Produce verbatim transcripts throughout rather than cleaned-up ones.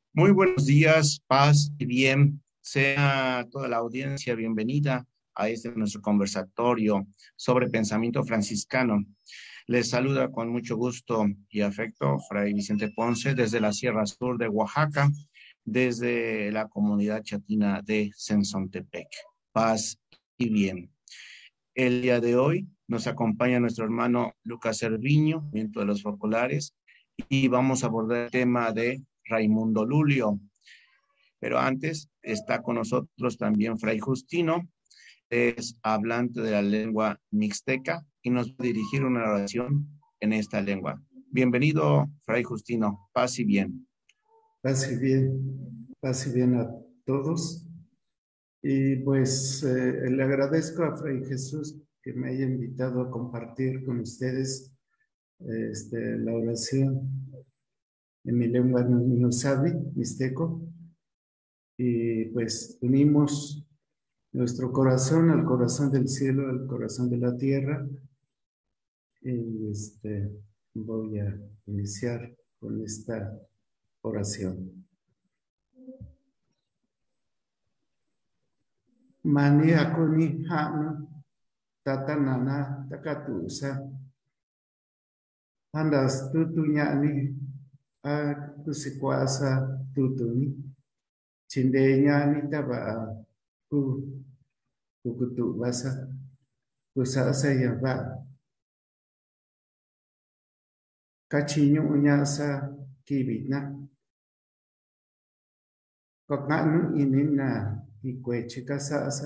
Muy buenos días, paz y bien. Sea toda la audiencia bienvenida a este nuestro conversatorio sobre pensamiento franciscano. Les saluda con mucho gusto y afecto Fray Vicente Ponce desde la Sierra Sur de Oaxaca, desde la comunidad chatina de Sensontepec. Paz y bien. El día de hoy nos acompaña nuestro hermano Lucas Cerviño, viento de los focolares, y vamos a abordar el tema de Raimundo Lulio. Pero antes está con nosotros también Fray Justino, es hablante de la lengua mixteca y nos va a dirigir una oración en esta lengua. Bienvenido, Fray Justino, paz y bien. Paz y bien, paz y bien a todos. Y pues eh, le agradezco a Fray Jesús que me haya invitado a compartir con ustedes este, la oración en mi lengua Nusabi, mixteco. Y pues unimos nuestro corazón al corazón del cielo, al corazón de la tierra. Y este, voy a iniciar con esta oración. Mani aku ni hanu tata nana takatusa handas tutunya ni aku si kuasa tutuni cindenya ni taba ku kukutu basa kusa saya ba kachinyo unya sa kibitna kokanu ini na ikweche kasasa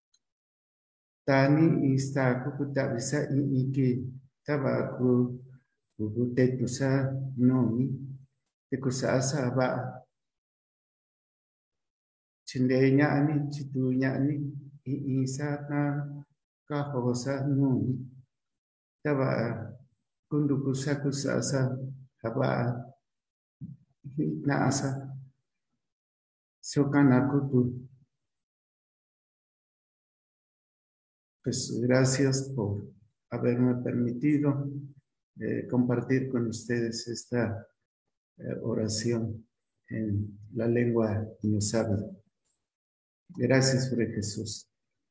tani ista kukuta bisa iki taba ku kukutetu tusa nomi te kusa sa ba cindenya ni citunya ni isa na kahosa nomi taba kundu kusa kusa sa haba na asa sokana kutu. Pues gracias por haberme permitido eh, compartir con ustedes esta eh, oración en la lengua inusabi. Gracias, Fray Jesús.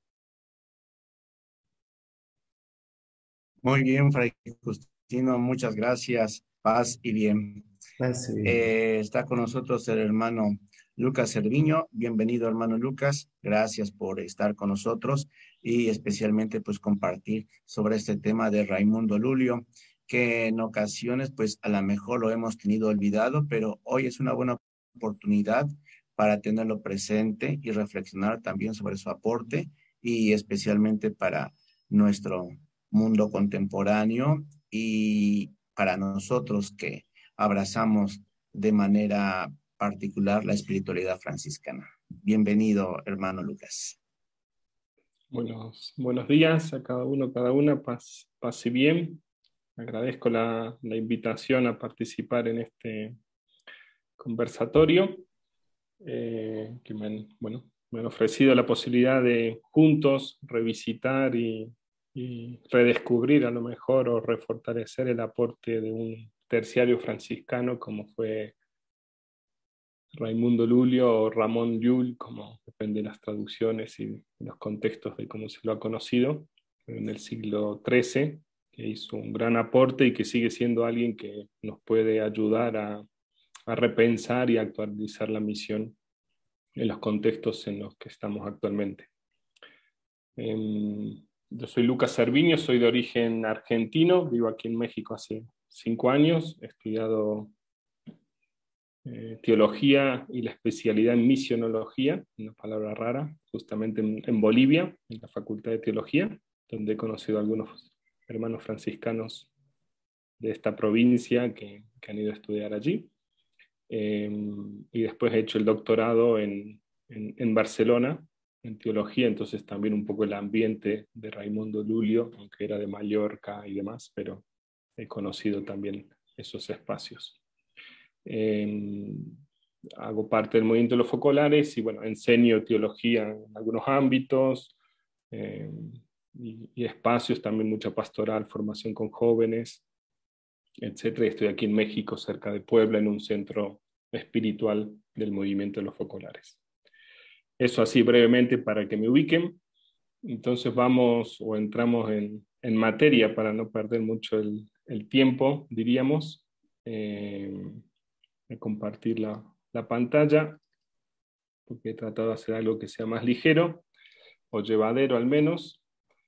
Muy bien, Fray Justino, muchas gracias, paz y bien. Pase bien. Eh, está con nosotros el hermano Lucas Cerviño. Bienvenido, hermano Lucas. Gracias por estar con nosotros y especialmente pues compartir sobre este tema de Raimundo Lulio, que en ocasiones pues a lo mejor lo hemos tenido olvidado, pero hoy es una buena oportunidad para tenerlo presente y reflexionar también sobre su aporte y especialmente para nuestro mundo contemporáneo y para nosotros que abrazamos de manera particular la espiritualidad franciscana. Bienvenido, hermano Lucas. Buenos, buenos días a cada uno, cada una, paz, paz y bien. Agradezco la, la invitación a participar en este conversatorio, eh, que me han, bueno, me han ofrecido la posibilidad de juntos revisitar y, y redescubrir a lo mejor o refortalecer el aporte de un terciario franciscano como fue Raimundo Lulio o Ramón Llull, como depende de las traducciones y los contextos de cómo se lo ha conocido, en el siglo trece, que hizo un gran aporte y que sigue siendo alguien que nos puede ayudar a, a repensar y actualizar la misión en los contextos en los que estamos actualmente. Eh, yo soy Lucas Cerviño, soy de origen argentino, vivo aquí en México hace cinco años, he estudiado Eh, teología y la especialidad en misionología, una palabra rara, justamente en, en Bolivia, en la Facultad de Teología, donde he conocido a algunos hermanos franciscanos de esta provincia que, que han ido a estudiar allí. Eh, y después he hecho el doctorado en, en, en Barcelona, en teología, entonces también un poco el ambiente de Raimundo Lulio, aunque era de Mallorca y demás, pero he conocido también esos espacios. Eh, hago parte del movimiento de los focolares y bueno, enseño teología en algunos ámbitos eh, y, y espacios, también mucha pastoral, formación con jóvenes, etcétera. Y estoy aquí en México, cerca de Puebla, en un centro espiritual del movimiento de los focolares. Eso así brevemente para que me ubiquen. Entonces vamos o entramos en, en materia para no perder mucho el, el tiempo, diríamos. Eh, de compartir la, la pantalla, porque he tratado de hacer algo que sea más ligero, o llevadero al menos.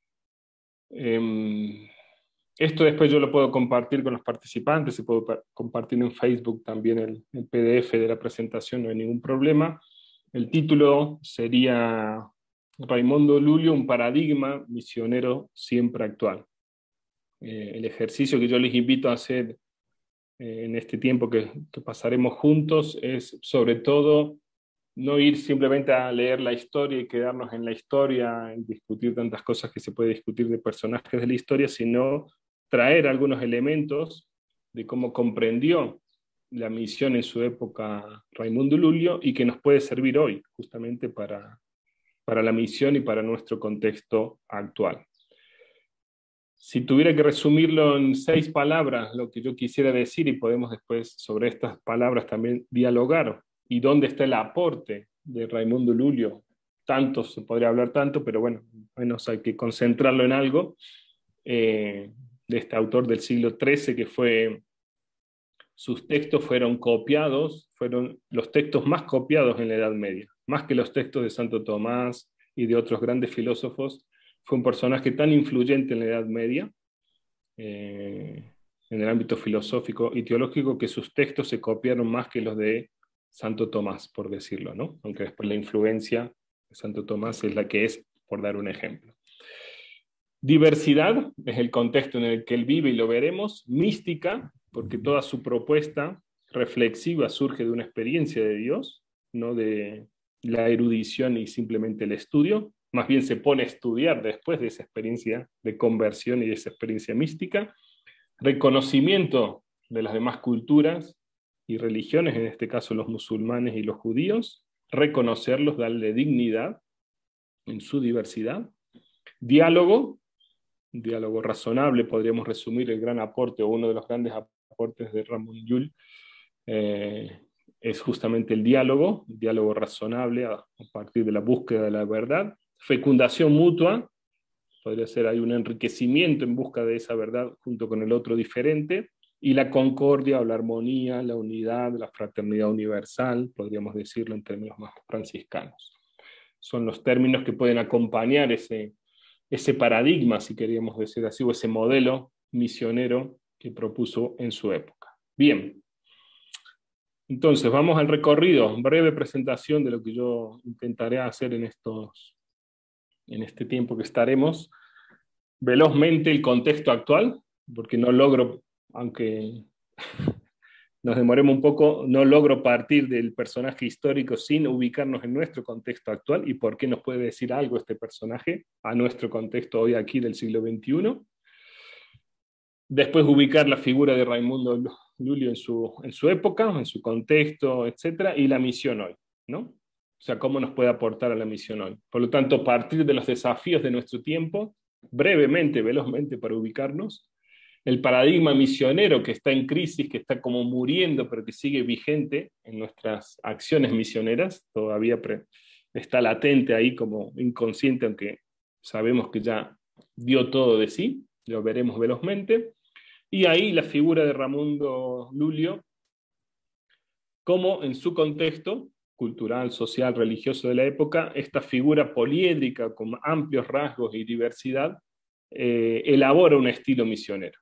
Eh, esto después yo lo puedo compartir con los participantes, se puede compartir en Facebook también el, el P D F de la presentación, no hay ningún problema. El título sería Raimundo Lulio, un paradigma misionero siempre actual. Eh, el ejercicio que yo les invito a hacer eh, en este tiempo que, que pasaremos juntos es sobre todo no ir simplemente a leer la historia y quedarnos en la historia y discutir tantas cosas que se puede discutir de personajes de la historia, sino traer algunos elementos de cómo comprendió la misión en su época Raimundo Lulio y que nos puede servir hoy justamente para, para la misión y para nuestro contexto actual. Si tuviera que resumirlo en seis palabras, lo que yo quisiera decir, y podemos después sobre estas palabras también dialogar, y dónde está el aporte de Raimundo Lulio. Tanto, se podría hablar tanto, pero bueno, menos hay que concentrarlo en algo, eh, de este autor del siglo trece, que fue, sus textos fueron copiados, fueron los textos más copiados en la Edad Media, más que los textos de Santo Tomás y de otros grandes filósofos. Fue un personaje tan influyente en la Edad Media, eh, en el ámbito filosófico y teológico, que sus textos se copiaron más que los de Santo Tomás, por decirlo, ¿no? Aunque después la influencia de Santo Tomás es la que es, por dar un ejemplo. Diversidad es el contexto en el que él vive y lo veremos. Mística, porque toda su propuesta reflexiva surge de una experiencia de Dios, no de la erudición y simplemente el estudio. Más bien se pone a estudiar después de esa experiencia de conversión y de esa experiencia mística. Reconocimiento de las demás culturas y religiones, en este caso los musulmanes y los judíos, reconocerlos, darle dignidad en su diversidad. Diálogo, diálogo razonable, podríamos resumir el gran aporte, o uno de los grandes aportes de Ramón Llull, eh, es justamente el diálogo, el diálogo razonable a, a partir de la búsqueda de la verdad. Fecundación mutua, podría ser ahí un enriquecimiento en busca de esa verdad junto con el otro diferente. Y la concordia o la armonía, la unidad, la fraternidad universal, podríamos decirlo en términos más franciscanos. Son los términos que pueden acompañar ese, ese paradigma, si queríamos decir así, o ese modelo misionero que propuso en su época. Bien, entonces vamos al recorrido, breve presentación de lo que yo intentaré hacer en, estos, en este tiempo que estaremos. Velozmente el contexto actual, porque no logro, aunque nos demoremos un poco, no logro partir del personaje histórico sin ubicarnos en nuestro contexto actual y por qué nos puede decir algo este personaje a nuestro contexto hoy aquí del siglo veintiuno. Después ubicar la figura de Raimundo Lulio en su, en su época, en su contexto, etcétera, y la misión hoy, ¿no? O sea, cómo nos puede aportar a la misión hoy. Por lo tanto, partir de los desafíos de nuestro tiempo, brevemente, velozmente para ubicarnos, el paradigma misionero que está en crisis, que está como muriendo, pero que sigue vigente en nuestras acciones misioneras, todavía pre- está latente ahí como inconsciente, aunque sabemos que ya dio todo de sí, lo veremos velozmente. Y ahí la figura de Raimundo Lulio, como en su contexto cultural, social, religioso de la época, esta figura poliédrica con amplios rasgos y diversidad, eh, elabora un estilo misionero.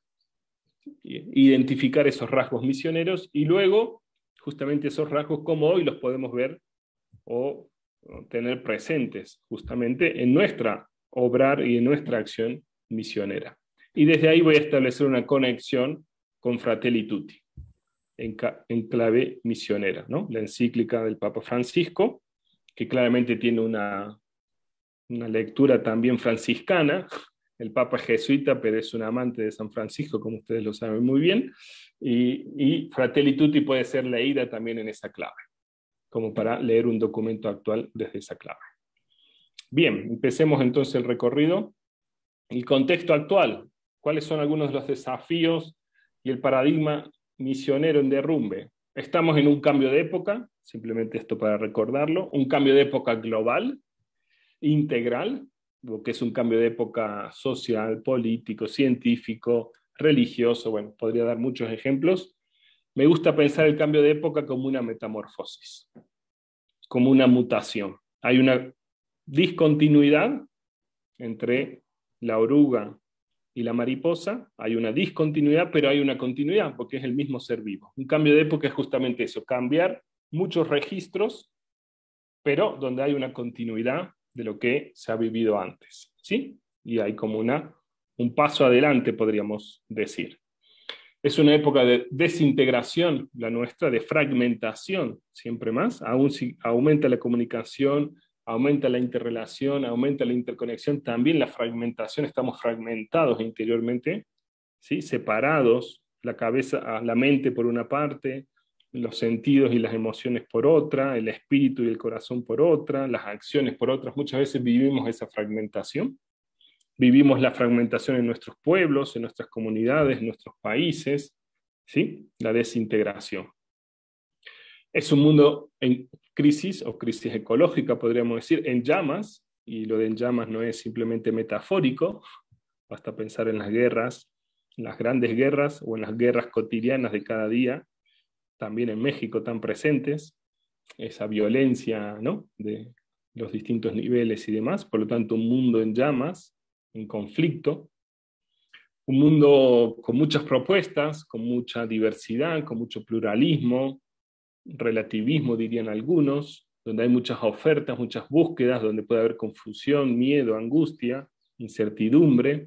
Identificar esos rasgos misioneros y luego justamente esos rasgos como hoy los podemos ver o tener presentes justamente en nuestra obrar y en nuestra acción misionera. Y desde ahí voy a establecer una conexión con Fratelli Tutti en, en clave misionera, ¿no? La encíclica del Papa Francisco, que claramente tiene una, una lectura también franciscana. El Papa es jesuita, pero es un amante de San Francisco, como ustedes lo saben muy bien, y, y Fratelli Tutti puede ser leída también en esa clave, como para leer un documento actual desde esa clave. Bien, empecemos entonces el recorrido. El contexto actual, ¿cuáles son algunos de los desafíos y el paradigma misionero en derrumbe? Estamos en un cambio de época, simplemente esto para recordarlo, un cambio de época global, integral, que es un cambio de época social, político, científico, religioso, bueno, podría dar muchos ejemplos. Me gusta pensar el cambio de época como una metamorfosis, como una mutación. Hay una discontinuidad entre la oruga y la mariposa, hay una discontinuidad, pero hay una continuidad, porque es el mismo ser vivo. Un cambio de época es justamente eso, cambiar muchos registros, pero donde hay una continuidad de lo que se ha vivido antes, ¿sí? Y hay como una, un paso adelante, podríamos decir. Es una época de desintegración, la nuestra, de fragmentación, siempre más. Aún si aumenta la comunicación, aumenta la interrelación, aumenta la interconexión, también la fragmentación, estamos fragmentados interiormente, ¿sí? Separados, la cabeza, la mente por una parte, los sentidos y las emociones por otra, el espíritu y el corazón por otra, las acciones por otras. Muchas veces vivimos esa fragmentación. Vivimos la fragmentación en nuestros pueblos, en nuestras comunidades, en nuestros países, ¿sí? La desintegración. Es un mundo en crisis o crisis ecológica, podríamos decir, en llamas, y lo de en llamas no es simplemente metafórico, basta pensar en las guerras, en las grandes guerras o en las guerras cotidianas de cada día, también en México tan presentes, esa violencia, ¿no? De los distintos niveles y demás, por lo tanto un mundo en llamas, en conflicto, un mundo con muchas propuestas, con mucha diversidad, con mucho pluralismo, relativismo dirían algunos, donde hay muchas ofertas, muchas búsquedas, donde puede haber confusión, miedo, angustia, incertidumbre,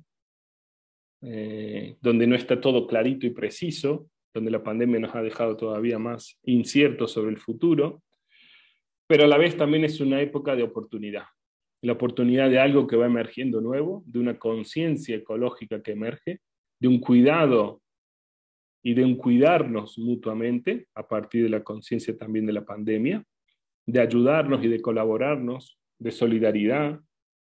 eh, donde no está todo clarito y preciso, donde la pandemia nos ha dejado todavía más inciertos sobre el futuro, pero a la vez también es una época de oportunidad. La oportunidad de algo que va emergiendo nuevo, de una conciencia ecológica que emerge, de un cuidado y de un cuidarnos mutuamente a partir de la conciencia también de la pandemia, de ayudarnos y de colaborarnos, de solidaridad.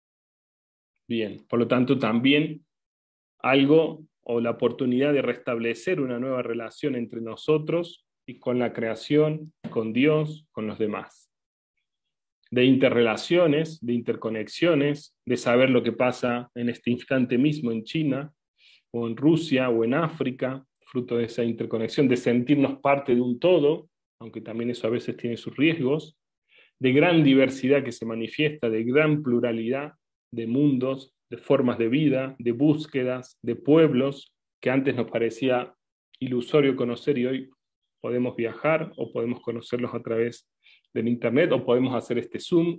Bien, por lo tanto también algo o la oportunidad de restablecer una nueva relación entre nosotros y con la creación, con Dios, con los demás. De interrelaciones, de interconexiones, de saber lo que pasa en este instante mismo en China, o en Rusia, o en África, fruto de esa interconexión, de sentirnos parte de un todo, aunque también eso a veces tiene sus riesgos, de gran diversidad que se manifiesta, de gran pluralidad de mundos, de formas de vida, de búsquedas, de pueblos, que antes nos parecía ilusorio conocer y hoy podemos viajar o podemos conocerlos a través del internet o podemos hacer este Zoom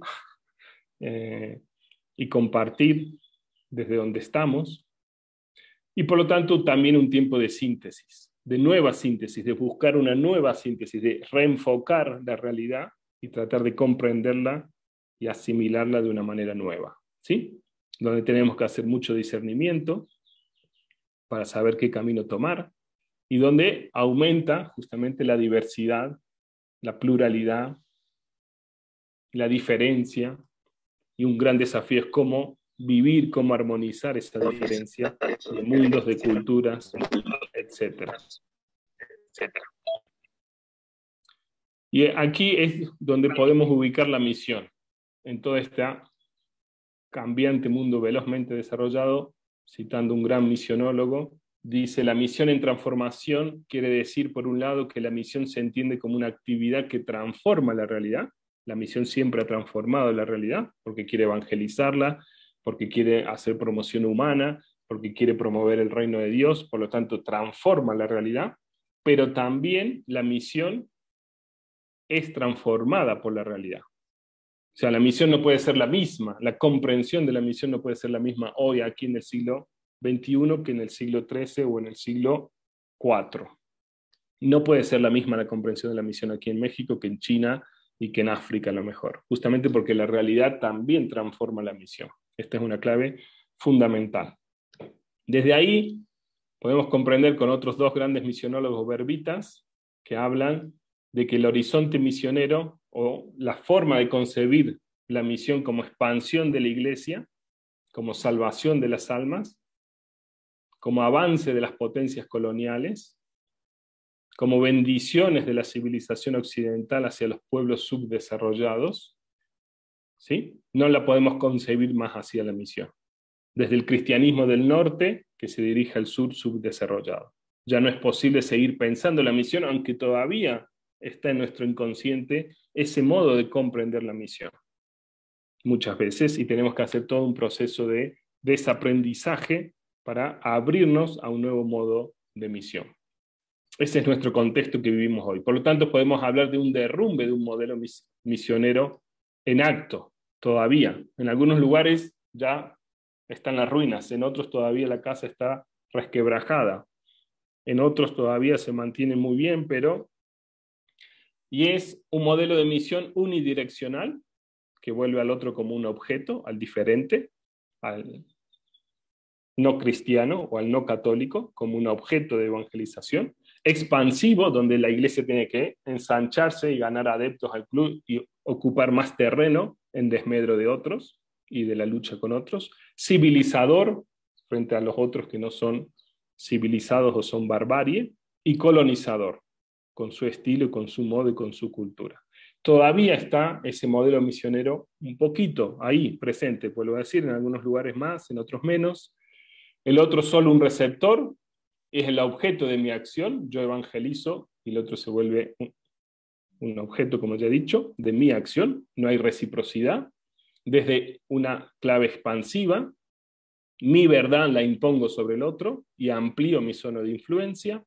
eh, y compartir desde donde estamos. Y por lo tanto también un tiempo de síntesis, de nueva síntesis, de buscar una nueva síntesis, de reenfocar la realidad y tratar de comprenderla y asimilarla de una manera nueva, ¿sí? Donde tenemos que hacer mucho discernimiento para saber qué camino tomar y donde aumenta justamente la diversidad, la pluralidad, la diferencia, y un gran desafío es cómo vivir, cómo armonizar esa diferencia de mundos, de culturas, etcétera. Y aquí es donde podemos ubicar la misión, en todo este cambiante mundo velozmente desarrollado, citando un gran misionólogo, dice: la misión en transformación quiere decir, por un lado, que la misión se entiende como una actividad que transforma la realidad. La misión siempre ha transformado la realidad, porque quiere evangelizarla, porque quiere hacer promoción humana, porque quiere promover el reino de Dios, por lo tanto transforma la realidad, pero también la misión es transformada por la realidad. O sea, la misión no puede ser la misma, la comprensión de la misión no puede ser la misma hoy, aquí en el siglo veintiuno, que en el siglo trece o en el siglo cuatro. No puede ser la misma la comprensión de la misión aquí en México que en China y que en África a lo mejor, justamente porque la realidad también transforma la misión. Esta es una clave fundamental. Desde ahí podemos comprender con otros dos grandes misionólogos berbitas que hablan de que el horizonte misionero o la forma de concebir la misión como expansión de la iglesia, como salvación de las almas, como avance de las potencias coloniales, como bendiciones de la civilización occidental hacia los pueblos subdesarrollados, ¿sí? No la podemos concebir más hacia la misión. Desde el cristianismo del norte, que se dirige al sur subdesarrollado. Ya no es posible seguir pensando la misión, aunque todavía está en nuestro inconsciente ese modo de comprender la misión. Muchas veces, y tenemos que hacer todo un proceso de desaprendizaje para abrirnos a un nuevo modo de misión. Ese es nuestro contexto que vivimos hoy. Por lo tanto, podemos hablar de un derrumbe de un modelo mis misionero en acto, todavía. En algunos lugares ya están las ruinas, en otros todavía la casa está resquebrajada, en otros todavía se mantiene muy bien, pero... Y es un modelo de misión unidireccional, que vuelve al otro como un objeto, al diferente, al no cristiano o al no católico, como un objeto de evangelización, expansivo, donde la iglesia tiene que ensancharse y ganar adeptos al club y ocupar más terreno en desmedro de otros y de la lucha con otros, civilizador frente a los otros que no son civilizados o son barbarie, y colonizador, con su estilo, con su modo y con su cultura. Todavía está ese modelo misionero un poquito ahí presente, vuelvo a decir, en algunos lugares más, en otros menos. El otro solo un receptor, es el objeto de mi acción, yo evangelizo, y el otro se vuelve un, un objeto, como ya he dicho, de mi acción, no hay reciprocidad. Desde una clave expansiva, mi verdad la impongo sobre el otro y amplío mi zona de influencia.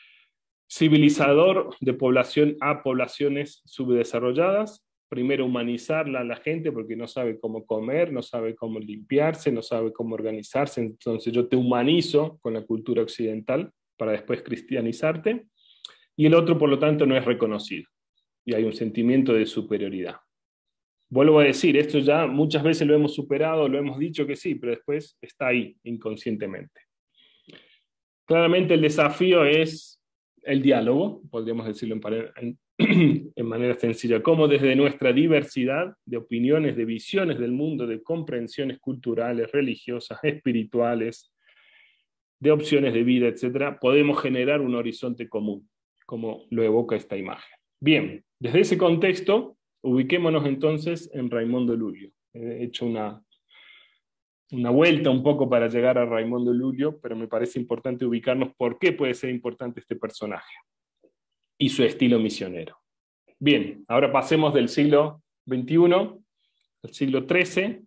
Civilizador de población a poblaciones subdesarrolladas, primero humanizarla a la gente porque no sabe cómo comer, no sabe cómo limpiarse, no sabe cómo organizarse, entonces yo te humanizo con la cultura occidental para después cristianizarte, y el otro por lo tanto no es reconocido, y hay un sentimiento de superioridad. Vuelvo a decir, esto ya muchas veces lo hemos superado, lo hemos dicho que sí, pero después está ahí inconscientemente. Claramente el desafío es el diálogo, podríamos decirlo en, en, en manera sencilla, cómo desde nuestra diversidad de opiniones, de visiones del mundo, de comprensiones culturales, religiosas, espirituales, de opciones de vida, etcétera, podemos generar un horizonte común, como lo evoca esta imagen. Bien, desde ese contexto, ubiquémonos entonces en Raimundo Lulio. He hecho una... una vuelta un poco para llegar a Raimundo Lulio, pero me parece importante ubicarnos por qué puede ser importante este personaje y su estilo misionero. Bien, ahora pasemos del siglo veintiuno al siglo trece,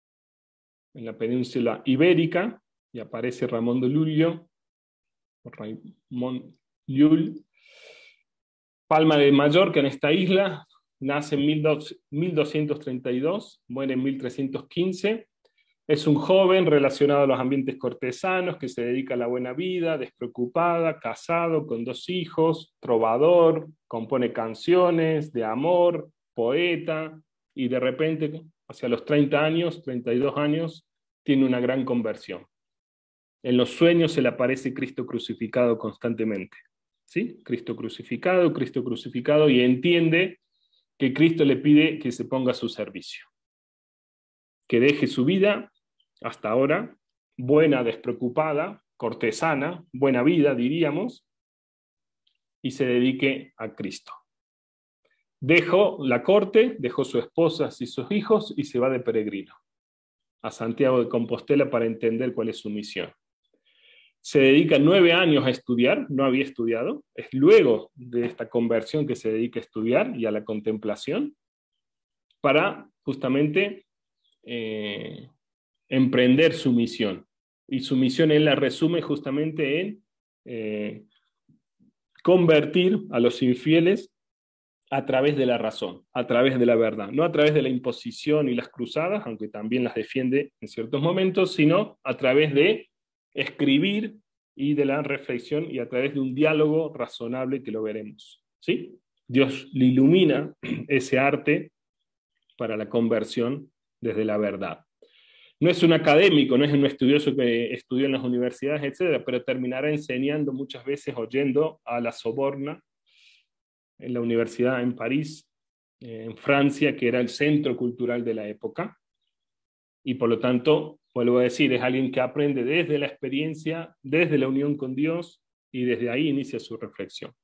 en la península ibérica, y aparece Raimundo Lulio, Raimon Llull, Palma de Mallorca, en esta isla, nace en mil doscientos treinta y dos, muere en mil trescientos quince. Es un joven relacionado a los ambientes cortesanos que se dedica a la buena vida, despreocupada, casado, con dos hijos, trovador, compone canciones de amor, poeta, y de repente, hacia los treinta años, treinta y dos años, tiene una gran conversión. En los sueños se le aparece Cristo crucificado constantemente. ¿Sí? Cristo crucificado, Cristo crucificado, y entiende que Cristo le pide que se ponga a su servicio, que deje su vida hasta ahora, buena, despreocupada, cortesana, buena vida, diríamos, y se dedique a Cristo. Dejó la corte, dejó sus esposas y sus hijos y se va de peregrino a Santiago de Compostela para entender cuál es su misión. Se dedica nueve años a estudiar, no había estudiado, es luego de esta conversión que se dedica a estudiar y a la contemplación, para justamente eh, emprender su misión. Y su misión él la resume justamente en eh, convertir a los infieles a través de la razón, a través de la verdad, no a través de la imposición y las cruzadas, aunque también las defiende en ciertos momentos, sino a través de escribir y de la reflexión y a través de un diálogo razonable que lo veremos. ¿Sí? Dios le ilumina ese arte para la conversión desde la verdad. No es un académico, no es un estudioso que estudió en las universidades, etcétera, pero terminará enseñando muchas veces oyendo a la Sorbona, en la universidad en París, en Francia, que era el centro cultural de la época, y por lo tanto, vuelvo a decir, es alguien que aprende desde la experiencia, desde la unión con Dios, y desde ahí inicia su reflexión.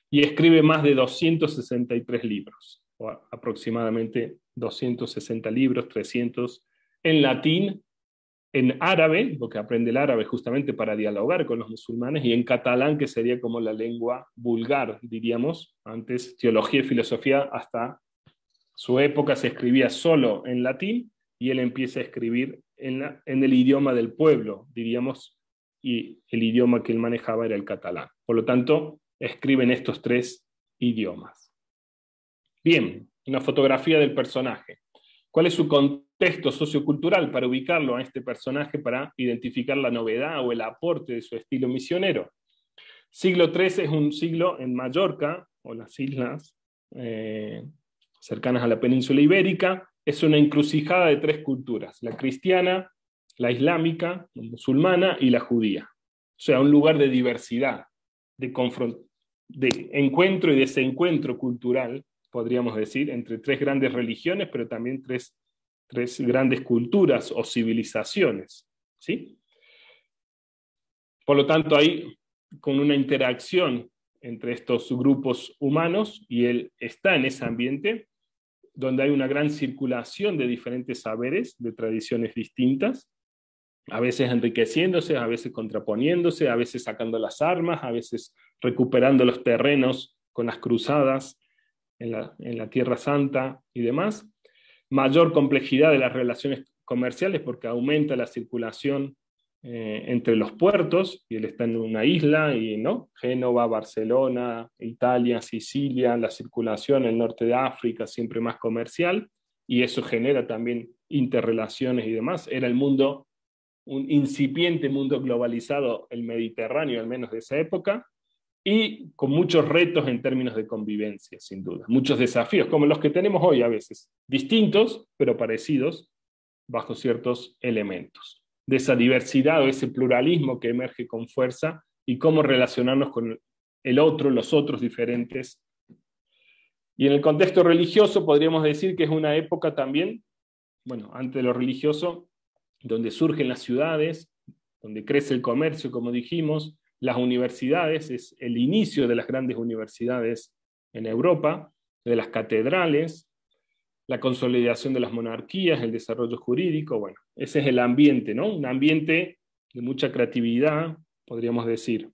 y escribe más de doscientos sesenta y tres libros, o aproximadamente doscientos sesenta libros, trescientos en latín, en árabe, porque aprende el árabe justamente para dialogar con los musulmanes, y en catalán, que sería como la lengua vulgar, diríamos. Antes, teología y filosofía, hasta su época se escribía solo en latín, y él empieza a escribir en, la, en el idioma del pueblo, diríamos, y el idioma que él manejaba era el catalán. Por lo tanto, escribe en estos tres idiomas. Bien, una fotografía del personaje. ¿Cuál es su contexto sociocultural para ubicarlo a este personaje, para identificar la novedad o el aporte de su estilo misionero? Siglo trece es un siglo en Mallorca, o las islas eh, cercanas a la península ibérica. Es una encrucijada de tres culturas: la cristiana, la islámica, la musulmana y la judía. O sea, un lugar de diversidad, de, de encuentro y desencuentro cultural, podríamos decir, entre tres grandes religiones, pero también tres, tres grandes culturas o civilizaciones, ¿sí? Por lo tanto, hay con una interacción entre estos grupos humanos, y él está en ese ambiente donde hay una gran circulación de diferentes saberes, de tradiciones distintas, a veces enriqueciéndose, a veces contraponiéndose, a veces sacando las armas, a veces recuperando los terrenos con las cruzadas en la, en la Tierra Santa y demás. Mayor complejidad de las relaciones comerciales, porque aumenta la circulación eh, entre los puertos, y él está en una isla, y ¿no? Génova, Barcelona, Italia, Sicilia, la circulación en el norte de África, siempre más comercial, y eso genera también interrelaciones y demás. Era el mundo, un incipiente mundo globalizado, el Mediterráneo, al menos de esa época, y con muchos retos en términos de convivencia, sin duda. Muchos desafíos, como los que tenemos hoy a veces, distintos, pero parecidos, bajo ciertos elementos. De esa diversidad o ese pluralismo que emerge con fuerza, y cómo relacionarnos con el otro, los otros diferentes. Y en el contexto religioso podríamos decir que es una época también, bueno, antes de lo religioso, donde surgen las ciudades, donde crece el comercio, como dijimos, las universidades, es el inicio de las grandes universidades en Europa, de las catedrales, la consolidación de las monarquías, el desarrollo jurídico. Bueno, ese es el ambiente, ¿no? Un ambiente de mucha creatividad, podríamos decir.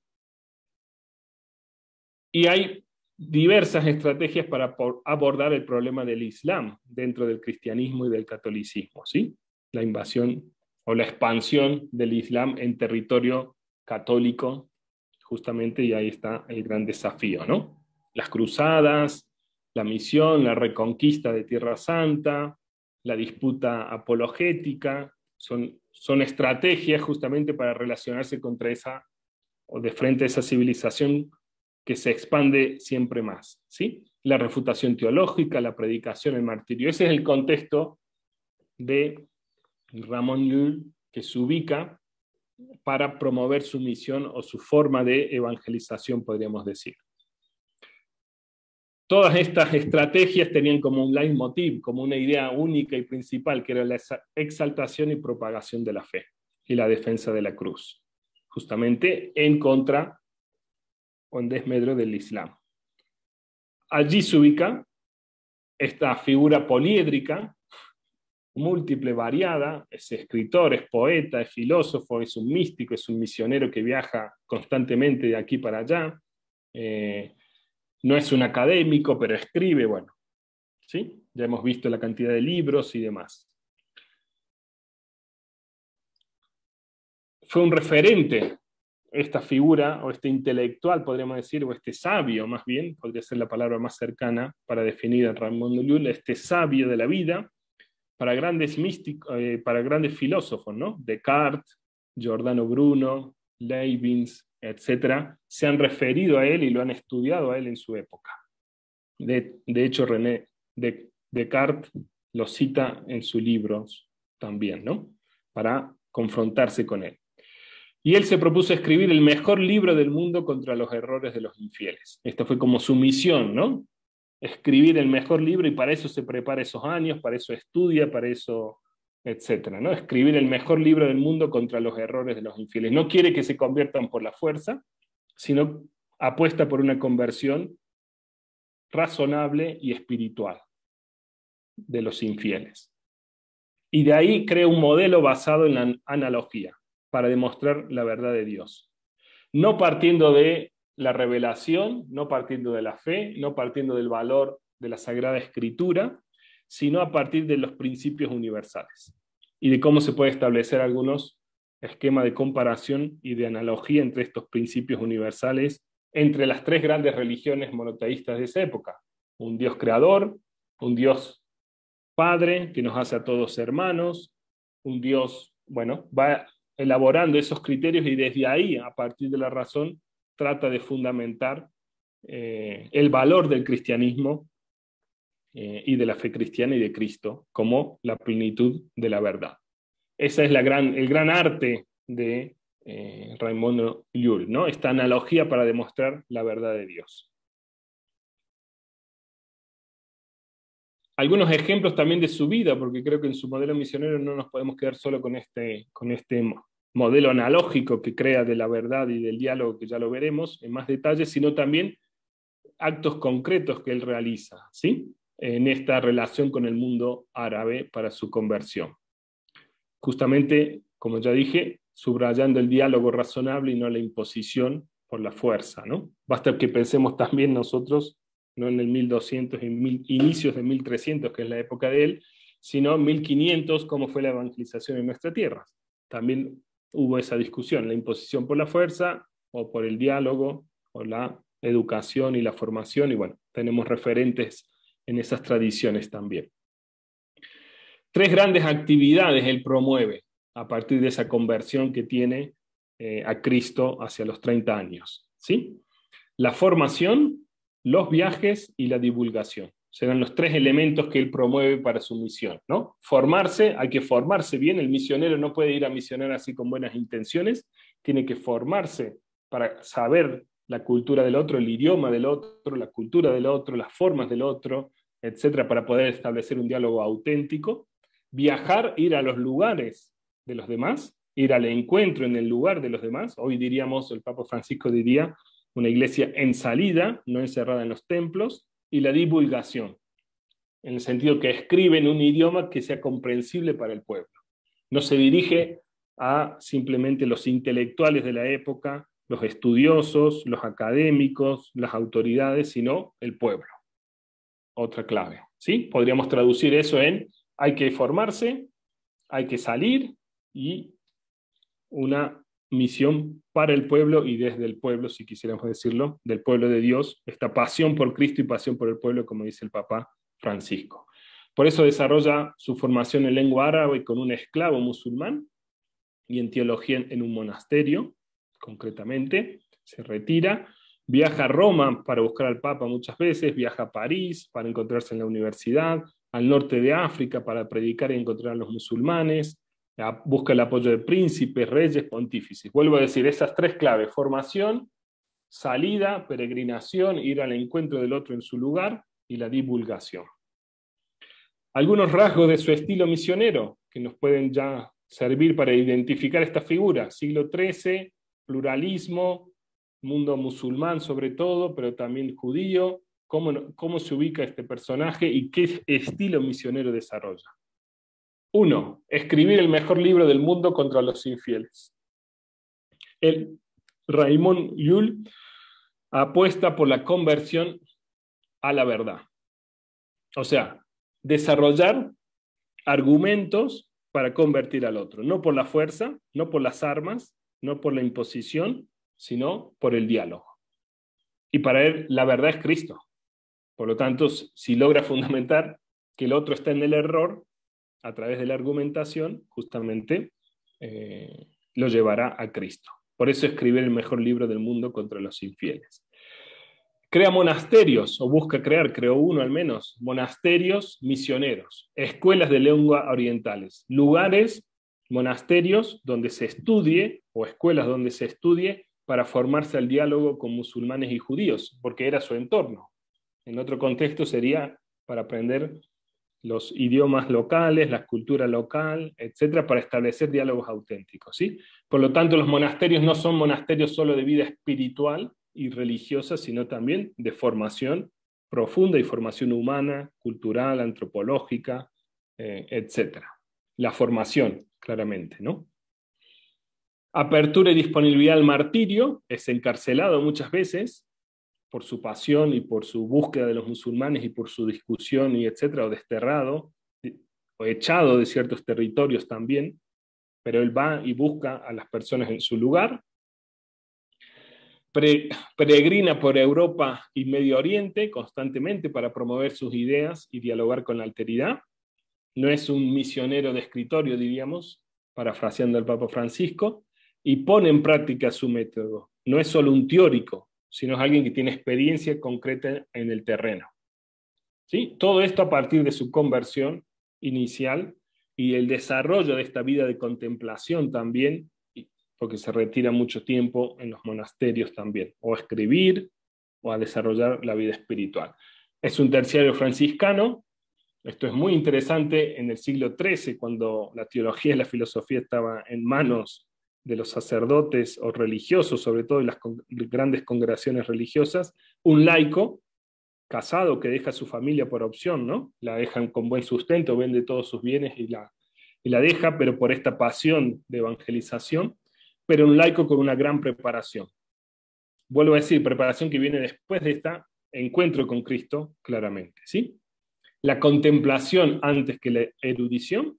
Y hay diversas estrategias para abordar el problema del Islam dentro del cristianismo y del catolicismo, ¿sí? La invasión o la expansión del Islam en territorio católico, justamente, y ahí está el gran desafío, ¿no? Las cruzadas, la misión, la reconquista de Tierra Santa, la disputa apologética, son, son estrategias justamente para relacionarse contra esa, o de frente a esa civilización que se expande siempre más, ¿sí? La refutación teológica, la predicación, el martirio. Ese es el contexto de Ramón Llull, que se ubica para promover su misión o su forma de evangelización, podríamos decir. Todas estas estrategias tenían como un leitmotiv, como una idea única y principal, que era la exaltación y propagación de la fe y la defensa de la cruz, justamente en contra o en desmedro del Islam. Allí se ubica esta figura poliédrica, múltiple, variada. Es escritor, es poeta, es filósofo, es un místico, es un misionero que viaja constantemente de aquí para allá. Eh, no es un académico, pero escribe, bueno, ¿sí? Ya hemos visto la cantidad de libros y demás. Fue un referente, esta figura, o este intelectual, podríamos decir, o este sabio, más bien, podría ser la palabra más cercana para definir a Ramón Llull, este sabio de la vida, para grandes místicos, eh, para grandes filósofos, ¿no? Descartes, Giordano Bruno, Leibniz, etcétera, se han referido a él y lo han estudiado a él en su época. De, de hecho, René de, Descartes lo cita en sus libros también, ¿no? Para confrontarse con él. Y él se propuso escribir el mejor libro del mundo contra los errores de los infieles. Esta fue como su misión, ¿no? Escribir el mejor libro, y para eso se prepara esos años, para eso estudia, para eso, etcétera, ¿no? Escribir el mejor libro del mundo contra los errores de los infieles. No quiere que se conviertan por la fuerza, sino apuesta por una conversión razonable y espiritual de los infieles. Y de ahí crea un modelo basado en la analogía para demostrar la verdad de Dios. No partiendo de la revelación, no partiendo de la fe, no partiendo del valor de la Sagrada Escritura, sino a partir de los principios universales y de cómo se puede establecer algunos esquemas de comparación y de analogía entre estos principios universales entre las tres grandes religiones monoteístas de esa época. Un Dios creador, un Dios Padre que nos hace a todos hermanos, un Dios, bueno, va elaborando esos criterios y desde ahí, a partir de la razón, trata de fundamentar eh, el valor del cristianismo eh, y de la fe cristiana y de Cristo como la plenitud de la verdad. Ese es la gran, el gran arte de eh, Raymond Lull, ¿no? Esta analogía para demostrar la verdad de Dios. Algunos ejemplos también de su vida, porque creo que en su modelo misionero no nos podemos quedar solo con este, con este modelo analógico que crea de la verdad y del diálogo, que ya lo veremos en más detalle, sino también actos concretos que él realiza, ¿sí? En esta relación con el mundo árabe para su conversión. Justamente, como ya dije, subrayando el diálogo razonable y no la imposición por la fuerza, ¿no? Basta que pensemos también nosotros, no en el mil doscientos, en mil, inicios de mil trescientos, que es la época de él, sino en mil quinientos, cómo fue la evangelización en nuestra tierra. También hubo esa discusión, la imposición por la fuerza, o por el diálogo, o la educación y la formación, y bueno, tenemos referentes en esas tradiciones también. Tres grandes actividades él promueve a partir de esa conversión que tiene eh, a Cristo hacia los treinta años, ¿sí? La formación, los viajes y la divulgación. Serán los tres elementos que él promueve para su misión, ¿no? Formarse, hay que formarse bien, el misionero no puede ir a misionar así con buenas intenciones, tiene que formarse para saber la cultura del otro, el idioma del otro, la cultura del otro, las formas del otro, etcétera, para poder establecer un diálogo auténtico. Viajar, ir a los lugares de los demás, ir al encuentro en el lugar de los demás. Hoy diríamos, el Papa Francisco diría, una iglesia en salida, no encerrada en los templos, y la divulgación, en el sentido que escribe en un idioma que sea comprensible para el pueblo. No se dirige a simplemente los intelectuales de la época, los estudiosos, los académicos, las autoridades, sino el pueblo. Otra clave, ¿sí? Podríamos traducir eso en hay que formarse, hay que salir y una misión para el pueblo y desde el pueblo, si quisiéramos decirlo, del pueblo de Dios, esta pasión por Cristo y pasión por el pueblo, como dice el Papa Francisco. Por eso desarrolla su formación en lengua árabe con un esclavo musulmán y en teología en un monasterio, concretamente, se retira, viaja a Roma para buscar al Papa muchas veces, viaja a París para encontrarse en la universidad, al norte de África para predicar y encontrar a los musulmanes, busca el apoyo de príncipes, reyes, pontífices. Vuelvo a decir, esas tres claves: formación, salida, peregrinación, ir al encuentro del otro en su lugar, y la divulgación. Algunos rasgos de su estilo misionero que nos pueden ya servir para identificar esta figura. Siglo trece, pluralismo, mundo musulmán sobre todo, pero también judío. ¿Cómo, cómo se ubica este personaje y qué estilo misionero desarrolla? Uno, escribir el mejor libro del mundo contra los infieles. El Raymond Lull apuesta por la conversión a la verdad. O sea, desarrollar argumentos para convertir al otro, no por la fuerza, no por las armas, no por la imposición, sino por el diálogo. Y para él la verdad es Cristo. Por lo tanto, si logra fundamentar que el otro está en el error, a través de la argumentación, justamente eh, lo llevará a Cristo. Por eso escribir el mejor libro del mundo contra los infieles. Crea monasterios, o busca crear, creó uno al menos, monasterios misioneros, escuelas de lengua orientales, lugares, monasterios donde se estudie, o escuelas donde se estudie, para formarse al diálogo con musulmanes y judíos, porque era su entorno. En otro contexto sería para aprender los idiomas locales, la cultura local, etcétera, para establecer diálogos auténticos, ¿sí? Por lo tanto, los monasterios no son monasterios solo de vida espiritual y religiosa, sino también de formación profunda y formación humana, cultural, antropológica, eh, etcétera. La formación, claramente, ¿no? Apertura y disponibilidad al martirio, es encarcelado muchas veces por su pasión y por su búsqueda de los musulmanes y por su discusión y etcétera, o desterrado, o echado de ciertos territorios también, pero él va y busca a las personas en su lugar. Pre, peregrina por Europa y Medio Oriente constantemente para promover sus ideas y dialogar con la alteridad. No es un misionero de escritorio, diríamos, parafraseando al Papa Francisco, y pone en práctica su método. No es solo un teórico, sino es alguien que tiene experiencia concreta en el terreno. ¿Sí? Todo esto a partir de su conversión inicial y el desarrollo de esta vida de contemplación también, porque se retira mucho tiempo en los monasterios también, o a escribir o a desarrollar la vida espiritual. Es un terciario franciscano. Esto es muy interesante en el siglo trece, cuando la teología y la filosofía estaban en manos de los sacerdotes o religiosos, sobre todo en las con- grandes congregaciones religiosas. Un laico casado que deja a su familia por opción, ¿no? La dejan con buen sustento, vende todos sus bienes y la, y la deja, pero por esta pasión de evangelización, pero un laico con una gran preparación. Vuelvo a decir, preparación que viene después de este encuentro con Cristo, claramente, ¿sí? La contemplación antes que la erudición,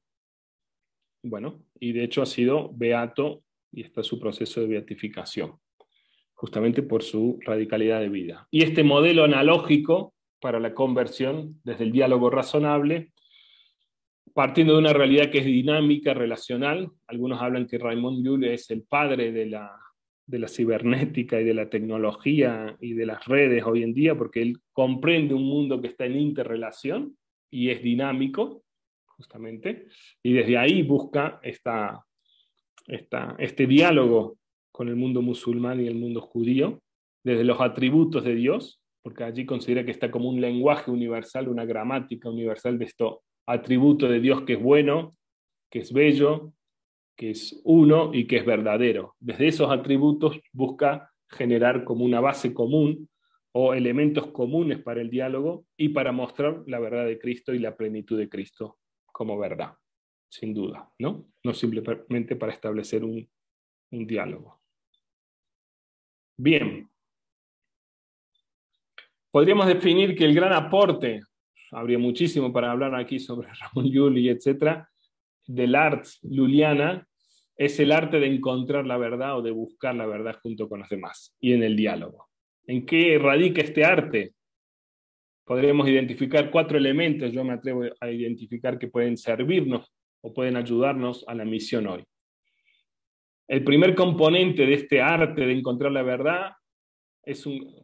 bueno, y de hecho ha sido beato y está su proceso de beatificación, justamente por su radicalidad de vida. Y este modelo analógico para la conversión, desde el diálogo razonable, partiendo de una realidad que es dinámica, relacional. Algunos hablan que Raymond Lull es el padre de la, de la cibernética y de la tecnología y de las redes hoy en día, porque él comprende un mundo que está en interrelación y es dinámico, justamente, y desde ahí busca esta, esta, este diálogo con el mundo musulmán y el mundo judío, desde los atributos de Dios, porque allí considera que está como un lenguaje universal, una gramática universal de esto atributo de Dios que es bueno, que es bello, que es uno y que es verdadero. Desde esos atributos busca generar como una base común o elementos comunes para el diálogo y para mostrar la verdad de Cristo y la plenitud de Cristo como verdad, sin duda, ¿no? No simplemente para establecer un, un diálogo. Bien. Podríamos definir que el gran aporte, habría muchísimo para hablar aquí sobre Ramón Llull y etcétera, del arte lulliana, es el arte de encontrar la verdad o de buscar la verdad junto con los demás y en el diálogo. ¿En qué radica este arte? Podríamos identificar cuatro elementos, yo me atrevo a identificar que pueden servirnos o pueden ayudarnos a la misión hoy. El primer componente de este arte de encontrar la verdad es un,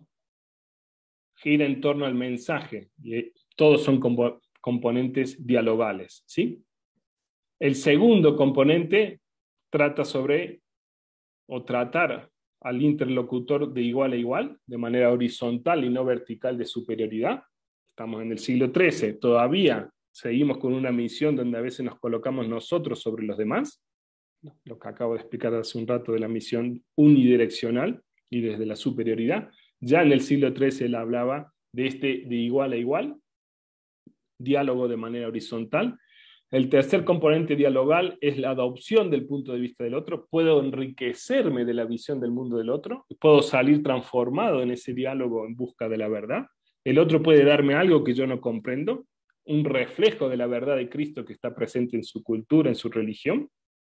gira en torno al mensaje, y todos son compo componentes dialogales, ¿sí? El segundo componente trata sobre, o tratar al interlocutor de igual a igual, de manera horizontal y no vertical de superioridad. Estamos en el siglo trece, todavía seguimos con una misión donde a veces nos colocamos nosotros sobre los demás, lo que acabo de explicar hace un rato de la misión unidireccional y desde la superioridad. Ya en el siglo trece él hablaba de este de igual a igual, diálogo de manera horizontal. El tercer componente dialogal es la adopción del punto de vista del otro. Puedo enriquecerme de la visión del mundo del otro, puedo salir transformado en ese diálogo en busca de la verdad. El otro puede darme algo que yo no comprendo, un reflejo de la verdad de Cristo que está presente en su cultura, en su religión.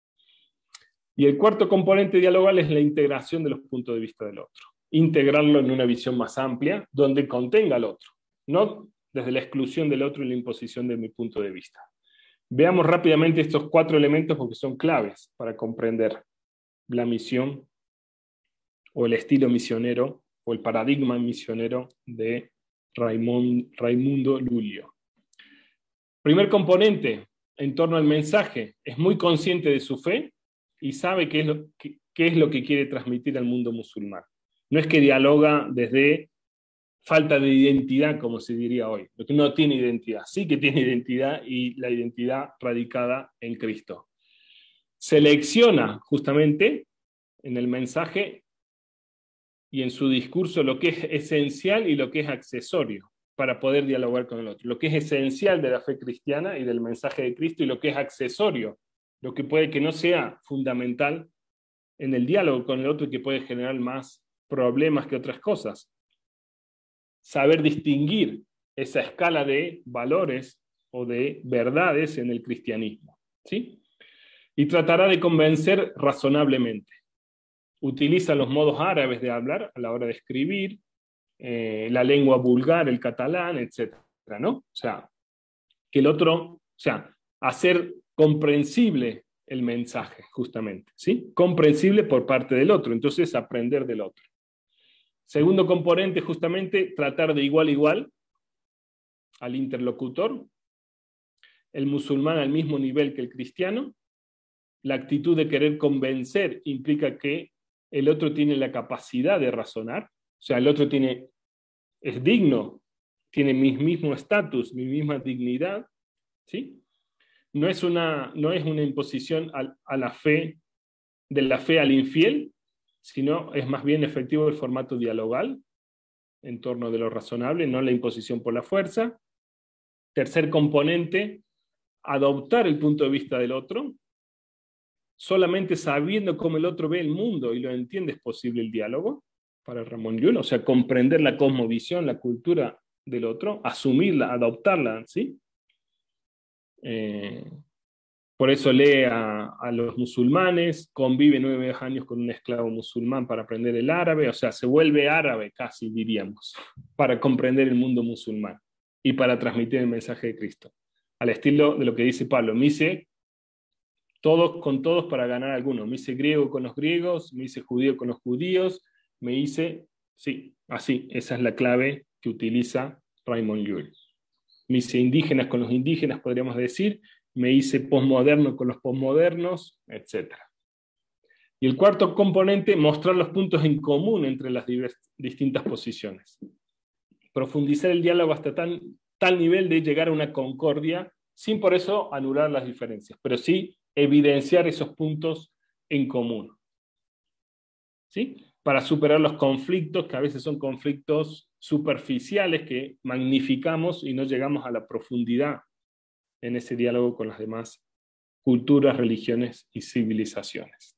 Y el cuarto componente dialogal es la integración de los puntos de vista del otro. Integrarlo en una visión más amplia, donde contenga al otro, no desde la exclusión del otro y la imposición de mi punto de vista. Veamos rápidamente estos cuatro elementos porque son claves para comprender la misión o el estilo misionero o el paradigma misionero de Raymond, Raimundo Luglio. Primer componente, en torno al mensaje, es muy consciente de su fe y sabe qué es lo que, qué es lo que quiere transmitir al mundo musulmán. No es que dialoga desde falta de identidad, como se diría hoy, porque no tiene identidad, sí que tiene identidad y la identidad radicada en Cristo. Selecciona justamente en el mensaje y en su discurso lo que es esencial y lo que es accesorio. para poder dialogar con el otro. Lo que es esencial de la fe cristiana y del mensaje de Cristo, y lo que es accesorio, lo que puede que no sea fundamental en el diálogo con el otro y que puede generar más problemas que otras cosas. Saber distinguir esa escala de valores o de verdades en el cristianismo, ¿sí? Y tratará de convencer razonablemente. Utiliza los modos árabes de hablar a la hora de escribir, eh, la lengua vulgar, el catalán, etcétera, ¿no? O sea, que el otro, o sea, hacer comprensible el mensaje, justamente, ¿sí? Comprensible por parte del otro, entonces aprender del otro. Segundo componente, justamente, tratar de igual a igual al interlocutor, el musulmán al mismo nivel que el cristiano. La actitud de querer convencer implica que el otro tiene la capacidad de razonar, o sea, el otro tiene, es digno, tiene mi mismo estatus, mi misma dignidad, ¿sí? No es una, no es una imposición a, a la fe, de la fe al infiel, sino es más bien efectivo el formato dialogal en torno de lo razonable, no la imposición por la fuerza. Tercer componente, adoptar el punto de vista del otro. Solamente sabiendo cómo el otro ve el mundo y lo entiende es posible el diálogo para Ramón Llull, o sea, comprender la cosmovisión, la cultura del otro, asumirla, adoptarla, ¿sí? Eh, por eso lee a, a los musulmanes, convive nueve años con un esclavo musulmán para aprender el árabe, o sea, se vuelve árabe casi, diríamos, para comprender el mundo musulmán y para transmitir el mensaje de Cristo. Al estilo de lo que dice Pablo, me hice todos con todos para ganar alguno, me hice griego con los griegos, me hice judío con los judíos, me hice, sí, así, esa es la clave que utiliza Raymond Llull. Me hice indígenas con los indígenas, podríamos decir, me hice posmoderno con los posmodernos, etcétera. Y el cuarto componente, mostrar los puntos en común entre las distintas posiciones. Profundizar el diálogo hasta tan, tal nivel de llegar a una concordia, sin por eso anular las diferencias, pero sí evidenciar esos puntos en común, ¿sí? Para superar los conflictos, que a veces son conflictos superficiales que magnificamos y no llegamos a la profundidad en ese diálogo con las demás culturas, religiones y civilizaciones.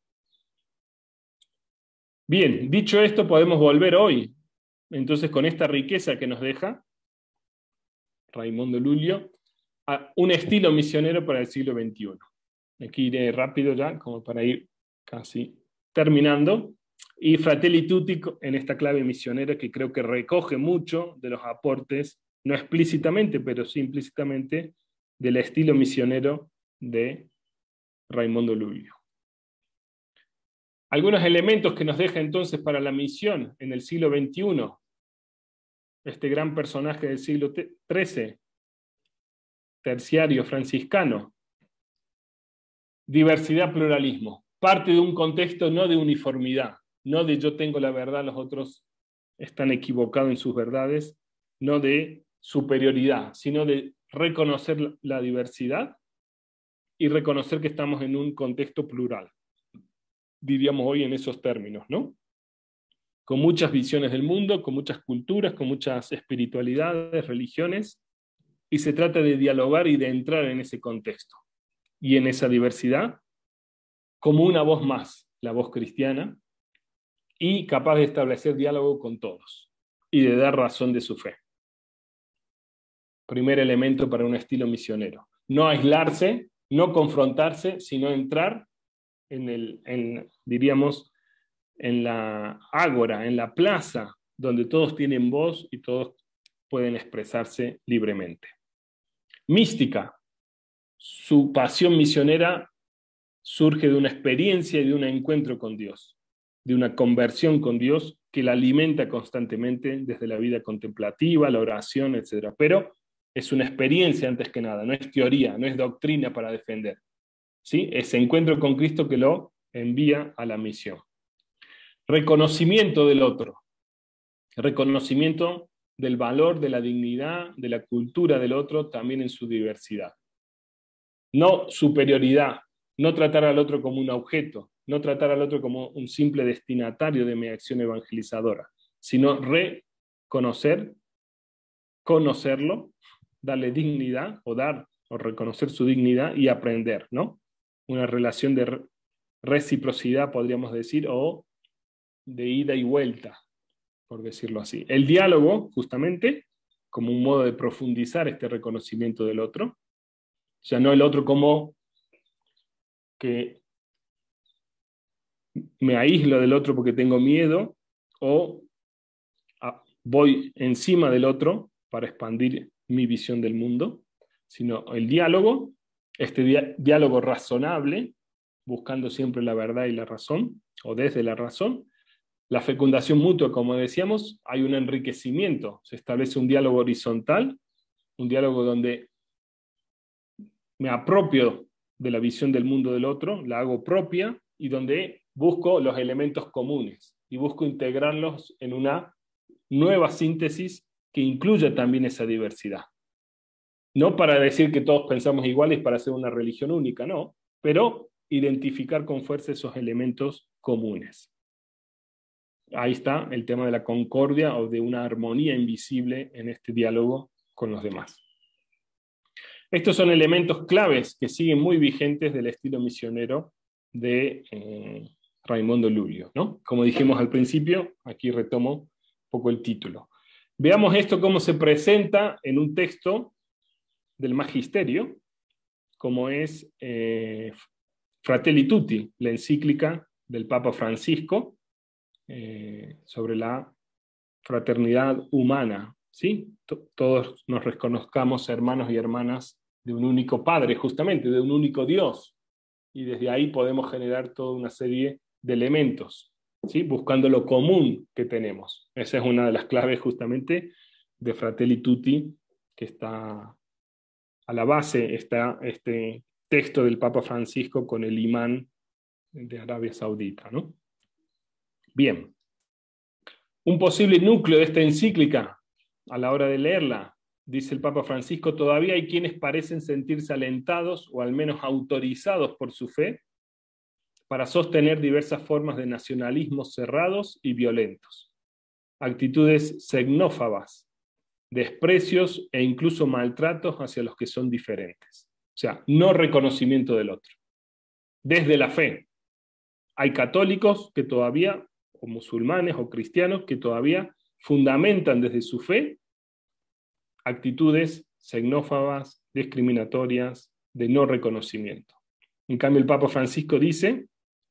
Bien, dicho esto, podemos volver hoy, entonces, con esta riqueza que nos deja Raimondo Luglio, a un estilo misionero para el siglo veintiuno. Aquí iré rápido ya, como para ir casi terminando. Y Fratelli Tutti en esta clave misionera que creo que recoge mucho de los aportes, no explícitamente, pero sí implícitamente, del estilo misionero de Raimondo Luglio. Algunos elementos que nos deja entonces para la misión en el siglo veintiuno, este gran personaje del siglo trece, terciario franciscano. Diversidad, pluralismo. Parte de un contexto no de uniformidad, no de yo tengo la verdad, los otros están equivocados en sus verdades, no de superioridad, sino de reconocer la diversidad y reconocer que estamos en un contexto plural. Diríamos hoy en esos términos, ¿no? Con muchas visiones del mundo, con muchas culturas, con muchas espiritualidades, religiones, y se trata de dialogar y de entrar en ese contexto y en esa diversidad como una voz más, la voz cristiana, y capaz de establecer diálogo con todos y de dar razón de su fe. Primer elemento para un estilo misionero. No aislarse, no confrontarse, sino entrar en el, en, diríamos, en la ágora, en la plaza, donde todos tienen voz y todos pueden expresarse libremente. Mística. Su pasión misionera surge de una experiencia y de un encuentro con Dios, de una conversión con Dios que la alimenta constantemente desde la vida contemplativa, la oración, etcétera. Pero es una experiencia antes que nada, no es teoría, no es doctrina para defender, ¿sí? Ese encuentro con Cristo que lo envía a la misión. Reconocimiento del otro, reconocimiento del valor, de la dignidad, de la cultura del otro, también en su diversidad. No superioridad, no tratar al otro como un objeto, no tratar al otro como un simple destinatario de mi acción evangelizadora, sino reconocer conocerlo, darle dignidad, o dar o reconocer su dignidad y aprender, ¿no? Una relación de reciprocidad, podríamos decir, o de ida y vuelta, por decirlo así. El diálogo, justamente, como un modo de profundizar este reconocimiento del otro, ya no el otro como que me aíslo del otro porque tengo miedo, o voy encima del otro para expandir mi visión del mundo, sino el diálogo, este di- diálogo razonable, buscando siempre la verdad y la razón, o desde la razón. La fecundación mutua, como decíamos, hay un enriquecimiento, se establece un diálogo horizontal, un diálogo donde me apropio de la visión del mundo del otro, la hago propia, y donde busco los elementos comunes, y busco integrarlos en una nueva síntesis que incluya también esa diversidad. No para decir que todos pensamos iguales para hacer una religión única, no, pero identificar con fuerza esos elementos comunes. Ahí está el tema de la concordia o de una armonía invisible en este diálogo con los demás. Estos son elementos claves que siguen muy vigentes del estilo misionero de eh, Raimondo Lulio, ¿no? Como dijimos al principio, aquí retomo un poco el título. Veamos esto cómo se presenta en un texto del Magisterio, como es eh, Fratelli Tutti, la encíclica del Papa Francisco eh, sobre la fraternidad humana, ¿sí? Todos nos reconozcamos hermanos y hermanas de un único Padre, justamente, de un único Dios, y desde ahí podemos generar toda una serie de elementos, ¿sí? Buscando lo común que tenemos. Esa es una de las claves justamente de Fratelli Tutti, que está a la base, está este texto del Papa Francisco con el imán de Arabia Saudita, ¿no? Bien. Un posible núcleo de esta encíclica, a la hora de leerla, dice el Papa Francisco, todavía hay quienes parecen sentirse alentados o al menos autorizados por su fe para sostener diversas formas de nacionalismos cerrados y violentos, actitudes xenófobas, desprecios e incluso maltratos hacia los que son diferentes. O sea, no reconocimiento del otro. Desde la fe, hay católicos que todavía, o musulmanes o cristianos, que todavía fundamentan desde su fe actitudes xenófobas, discriminatorias, de no reconocimiento. En cambio, el Papa Francisco dice,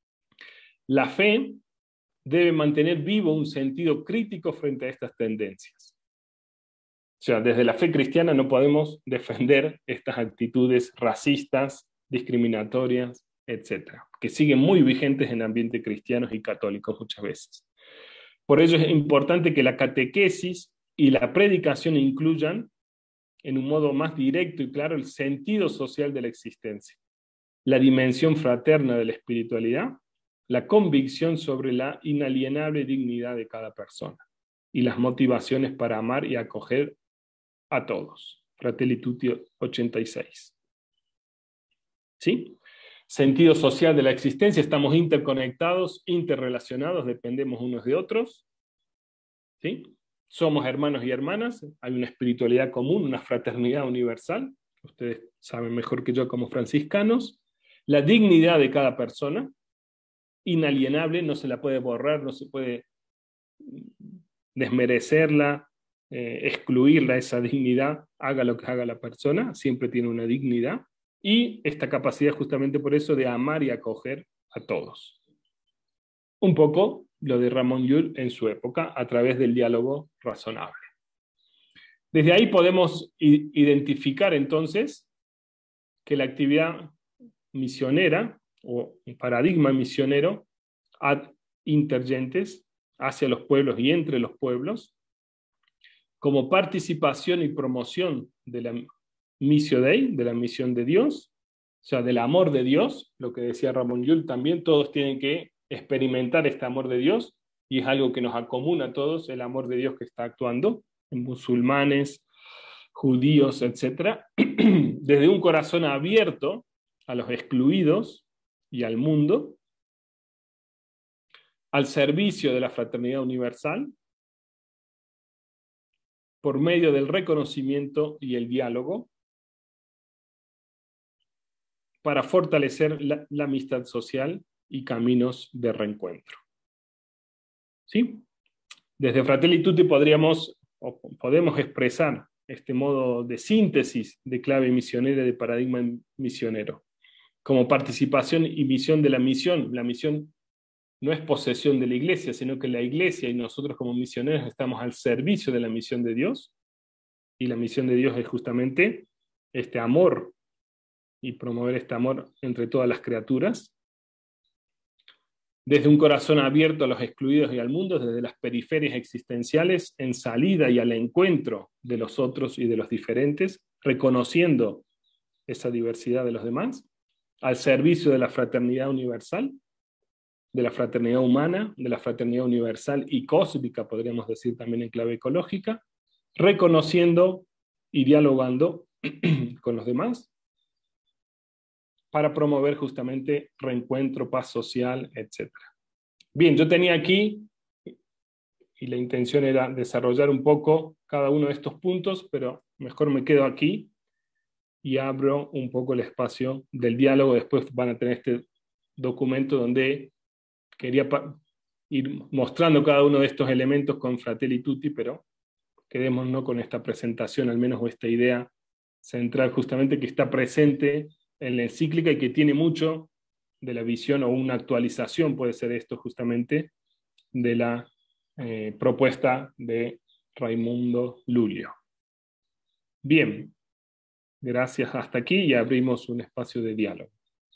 la fe debe mantener vivo un sentido crítico frente a estas tendencias. O sea, desde la fe cristiana no podemos defender estas actitudes racistas, discriminatorias, etcétera, que siguen muy vigentes en ambientes cristianos y católicos muchas veces. Por ello es importante que la catequesis y la predicación incluyan, en un modo más directo y claro, el sentido social de la existencia, la dimensión fraterna de la espiritualidad, la convicción sobre la inalienable dignidad de cada persona y las motivaciones para amar y acoger a todos. Fratelli Tutti ochenta y seis. ¿Sí? Sentido social de la existencia, estamos interconectados, interrelacionados, dependemos unos de otros. ¿Sí? Somos hermanos y hermanas, hay una espiritualidad común, una fraternidad universal, ustedes saben mejor que yo como franciscanos. La dignidad de cada persona, inalienable, no se la puede borrar, no se puede desmerecerla, eh, excluirla, esa dignidad, haga lo que haga la persona, siempre tiene una dignidad, y esta capacidad justamente por eso de amar y acoger a todos. Un poco lo de Ramón Llull en su época, a través del diálogo razonable. Desde ahí podemos identificar entonces que la actividad misionera, o un paradigma misionero, ad intergentes, hacia los pueblos y entre los pueblos, como participación y promoción de la Missio Dei, de la misión de Dios, o sea, del amor de Dios, lo que decía Ramón Llull también, todos tienen que experimentar este amor de Dios, y es algo que nos acomuna a todos, el amor de Dios que está actuando, en musulmanes, judíos, etcétera, desde un corazón abierto a los excluidos y al mundo, al servicio de la fraternidad universal, por medio del reconocimiento y el diálogo para fortalecer la, la amistad social y caminos de reencuentro. ¿Sí? Desde Fratelli Tutti podríamos, o podemos expresar este modo de síntesis de clave misionera, de paradigma misionero, como participación y misión de la misión. La misión no es posesión de la iglesia, sino que la iglesia y nosotros como misioneros estamos al servicio de la misión de Dios, y la misión de Dios es justamente este amor y promover este amor entre todas las criaturas, desde un corazón abierto a los excluidos y al mundo, desde las periferias existenciales, en salida y al encuentro de los otros y de los diferentes, reconociendo esa diversidad de los demás, al servicio de la fraternidad universal, de la fraternidad humana, de la fraternidad universal y cósmica, podríamos decir también en clave ecológica, reconociendo y dialogando con los demás, para promover justamente reencuentro, paz social, etcétera. Bien, yo tenía aquí, y la intención era desarrollar un poco cada uno de estos puntos, pero mejor me quedo aquí y abro un poco el espacio del diálogo. Después van a tener este documento donde quería ir mostrando cada uno de estos elementos con Fratelli Tutti, pero quedémonos con esta presentación, al menos, o esta idea central justamente que está presente en la encíclica y que tiene mucho de la visión, o una actualización puede ser esto justamente, de la eh, propuesta de Raimundo Lulio. Bien, gracias hasta aquí, y abrimos un espacio de diálogo.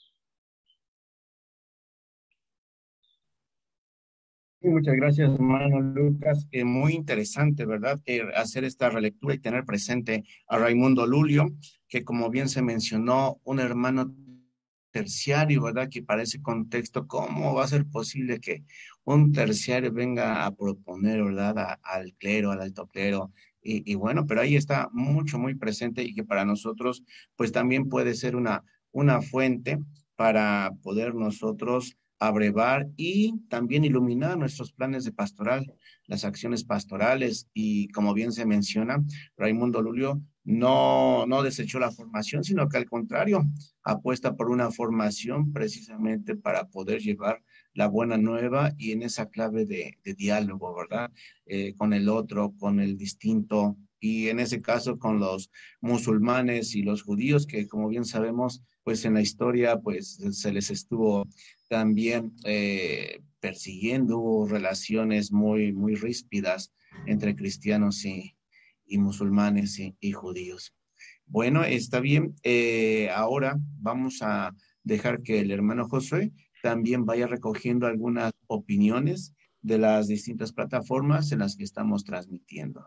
Sí, muchas gracias, hermano Lucas. Eh, muy interesante, ¿verdad? Eh, hacer esta relectura y tener presente a Raimundo Lulio, que como bien se mencionó, un hermano terciario, ¿verdad? Que para ese contexto, ¿cómo va a ser posible que un terciario venga a proponer, ¿verdad? A- al clero, al alto clero. Y, y bueno, pero ahí está mucho, muy presente, y que para nosotros, pues también puede ser una, una fuente para poder nosotros abrevar y también iluminar nuestros planes de pastoral, las acciones pastorales. Y como bien se menciona, Raimundo Lulio no, no desechó la formación, sino que al contrario, apuesta por una formación precisamente para poder llevar la buena nueva, y en esa clave de, de diálogo, ¿verdad? Eh, con el otro, con el distinto, y en ese caso con los musulmanes y los judíos, que como bien sabemos, pues en la historia, pues se les estuvo también eh, persiguiendo, hubo relaciones muy, muy ríspidas entre cristianos y, y musulmanes y, y judíos. Bueno, está bien. Eh, ahora vamos a dejar que el hermano Josué también vaya recogiendo algunas opiniones de las distintas plataformas en las que estamos transmitiendo.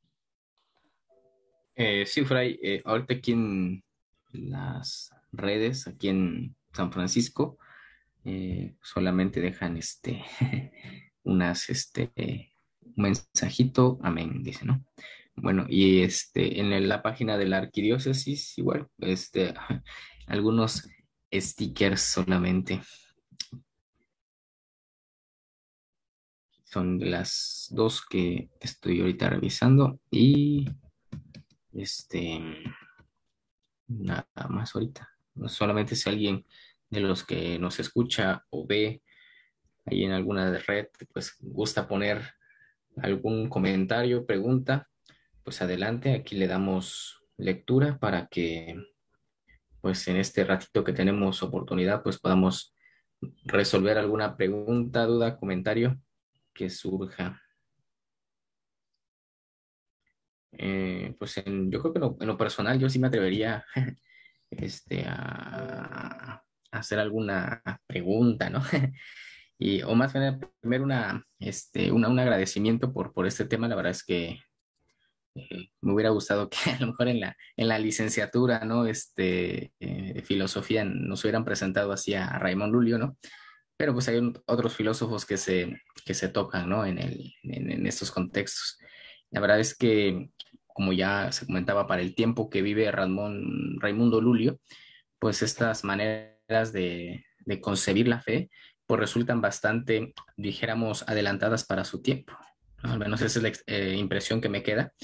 Eh, sí, Fray, eh, ahorita aquí en las redes, aquí en San Francisco, eh, solamente dejan este unas este eh, un mensajito, amén, dice, ¿no? Bueno, y este en el- la página de la arquidiócesis, igual, este algunos stickers solamente. Son de las dos que estoy ahorita revisando, y este nada más ahorita. No solamente si alguien de los que nos escucha o ve ahí en alguna red, pues gusta poner algún comentario, pregunta, pues adelante, aquí le damos lectura para que pues en este ratito que tenemos oportunidad, pues podamos resolver alguna pregunta, duda, comentario que surja. Eh, pues en- yo creo que en lo, en lo personal yo sí me atrevería este, a, a hacer alguna pregunta, ¿no? Y, o más bien, primero una, este, una, un agradecimiento por, por este tema. La verdad es que eh, me hubiera gustado que a lo mejor en la, en la licenciatura, ¿no? Este, eh, de filosofía nos hubieran presentado así a Raymond Lulio, ¿no? Pero pues hay un- otros filósofos que se, que se tocan, ¿no? En el, en, en estos contextos. La verdad es que, como ya se comentaba, para el tiempo que vive Ramón, Raimundo Lulio, pues estas maneras de, de concebir la fe, pues resultan bastante, dijéramos, adelantadas para su tiempo, ¿no? Al menos esa es la ex- eh, impresión que me queda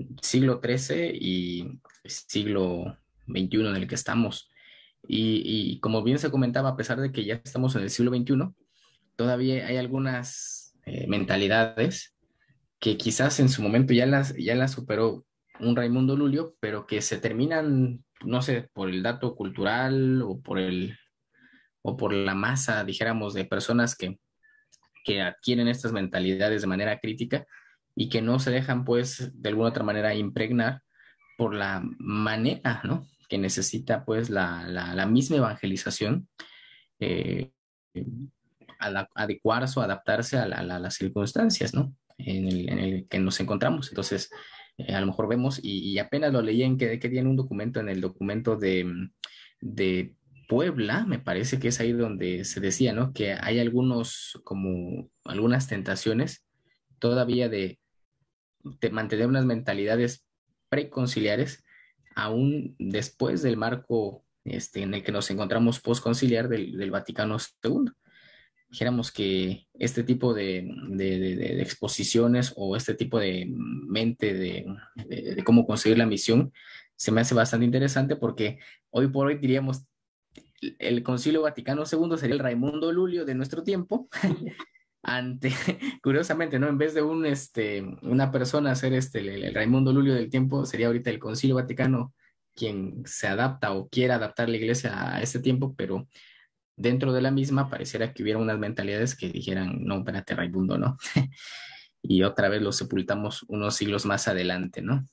siglo trece y siglo veintiuno en el que estamos. Y, y como bien se comentaba, a pesar de que ya estamos en el siglo veintiuno, todavía hay algunas eh, mentalidades que quizás en su momento ya las, ya las superó un Raimundo Lulio, pero que se terminan, no sé, por el dato cultural o por el, o por la masa, dijéramos, de personas que, que adquieren estas mentalidades de manera crítica y que no se dejan, pues, de alguna otra manera impregnar por la manera, ¿no? Que necesita, pues, la, la, la misma evangelización, eh, ad- adecuarse o adaptarse a, la- a la- las circunstancias, ¿no? En el, en el que nos encontramos. Entonces, eh, a lo mejor vemos, y, y apenas lo leí en que, que tiene un documento, en el documento de, de Puebla, me parece que es ahí donde se decía, ¿no? Que hay algunos, como algunas tentaciones todavía de, de mantener unas mentalidades preconciliares, aún después del marco este, en el que nos encontramos postconciliar del, del Vaticano segundo. Dijéramos que este tipo de, de, de- de exposiciones o este tipo de mente de, de- de cómo conseguir la misión se me hace bastante interesante, porque hoy por hoy diríamos el Concilio Vaticano segundo sería el Raimundo Lulio de nuestro tiempo, ante, curiosamente, ¿no? En vez de un, este, una persona ser este, el, el Raimundo Lulio del tiempo, sería ahorita el Concilio Vaticano quien se adapta o quiera adaptar la iglesia a este tiempo, pero dentro de la misma pareciera que hubiera unas mentalidades que dijeran, no, espérate, Raimundo, ¿no? Y otra vez lo sepultamos unos siglos más adelante, ¿no?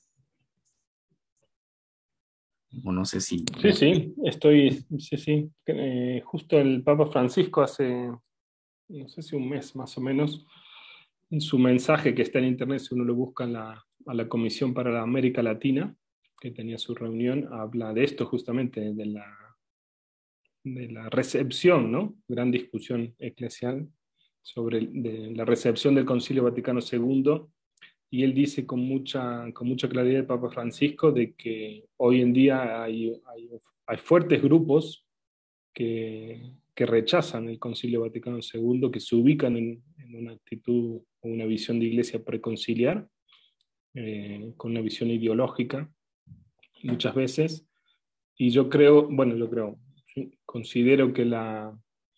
O no sé si... Sí, sí, estoy, sí, sí. Eh, justo el Papa Francisco hace, no sé si un mes más o menos, en su mensaje que está en internet, si uno lo busca en la, a la Comisión para la América Latina, que tenía su reunión, habla de esto justamente, de la, de la recepción, ¿no? Gran discusión eclesial sobre el- de la recepción del Concilio Vaticano segundo, y él dice con mucha, con mucha claridad el Papa Francisco de que hoy en día hay, hay, hay fuertes grupos que, que rechazan el Concilio Vaticano segundo, que se ubican en, en una actitud o una visión de iglesia preconciliar, eh, con una visión ideológica muchas veces. Y yo creo, bueno, yo creo, sí, considero que la,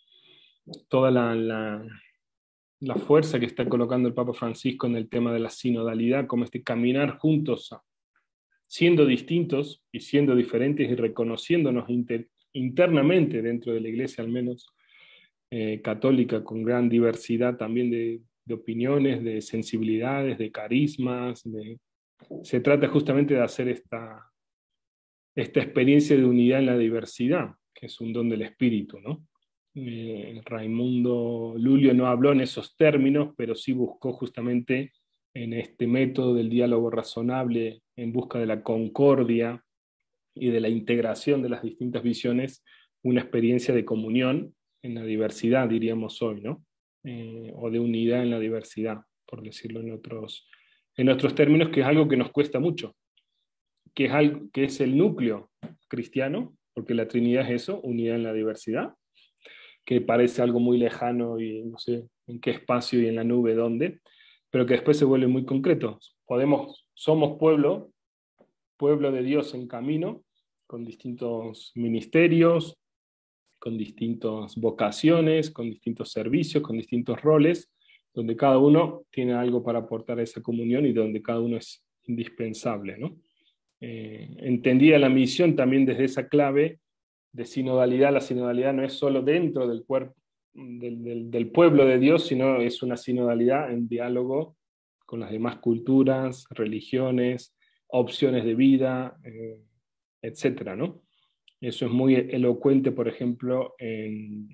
toda la, la, la fuerza que está colocando el Papa Francisco en el tema de la sinodalidad, como este caminar juntos, siendo distintos y siendo diferentes y reconociéndonos inter, internamente dentro de la iglesia, al menos eh, católica, con gran diversidad también de, de opiniones, de sensibilidades, de carismas. De, se trata justamente de hacer esta, esta experiencia de unidad en la diversidad, que es un don del espíritu, ¿no? Eh, Raimundo Lulio no habló en esos términos, pero sí buscó justamente en este método del diálogo razonable en busca de la concordia y de la integración de las distintas visiones, una experiencia de comunión en la diversidad, diríamos hoy, ¿no? Eh, o de unidad en la diversidad, por decirlo en otros, en otros términos, que es algo que nos cuesta mucho, que es, algo, que es el núcleo cristiano, porque la Trinidad es eso, unidad en la diversidad, que parece algo muy lejano y no sé en qué espacio y en la nube dónde, pero que después se vuelve muy concreto. Podemos, somos pueblo, pueblo de Dios en camino, con distintos ministerios, con distintas vocaciones, con distintos servicios, con distintos roles, donde cada uno tiene algo para aportar a esa comunión y donde cada uno es indispensable, ¿no? Eh, entendía la misión también desde esa clave de sinodalidad. La sinodalidad no es solo dentro del cuerpo, del, del, del pueblo de Dios, sino es una sinodalidad en diálogo con las demás culturas, religiones, opciones de vida, eh, etcétera, ¿no? Eso es muy elocuente, por ejemplo, en,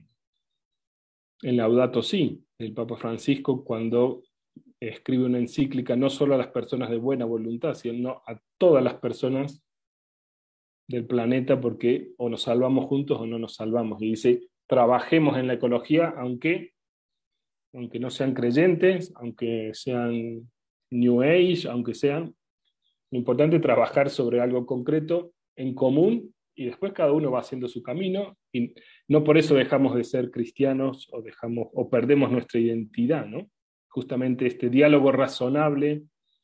en Laudato Si, del Papa Francisco, cuando escribe una encíclica no solo a las personas de buena voluntad, sino a todas las personas del planeta, porque o nos salvamos juntos o no nos salvamos. Y dice, trabajemos en la ecología, aunque, aunque no sean creyentes, aunque sean New Age, aunque sean... Lo importante es trabajar sobre algo concreto, en común, y después cada uno va haciendo su camino, y no por eso dejamos de ser cristianos o, dejamos, o perdemos nuestra identidad, ¿no? Justamente este diálogo razonable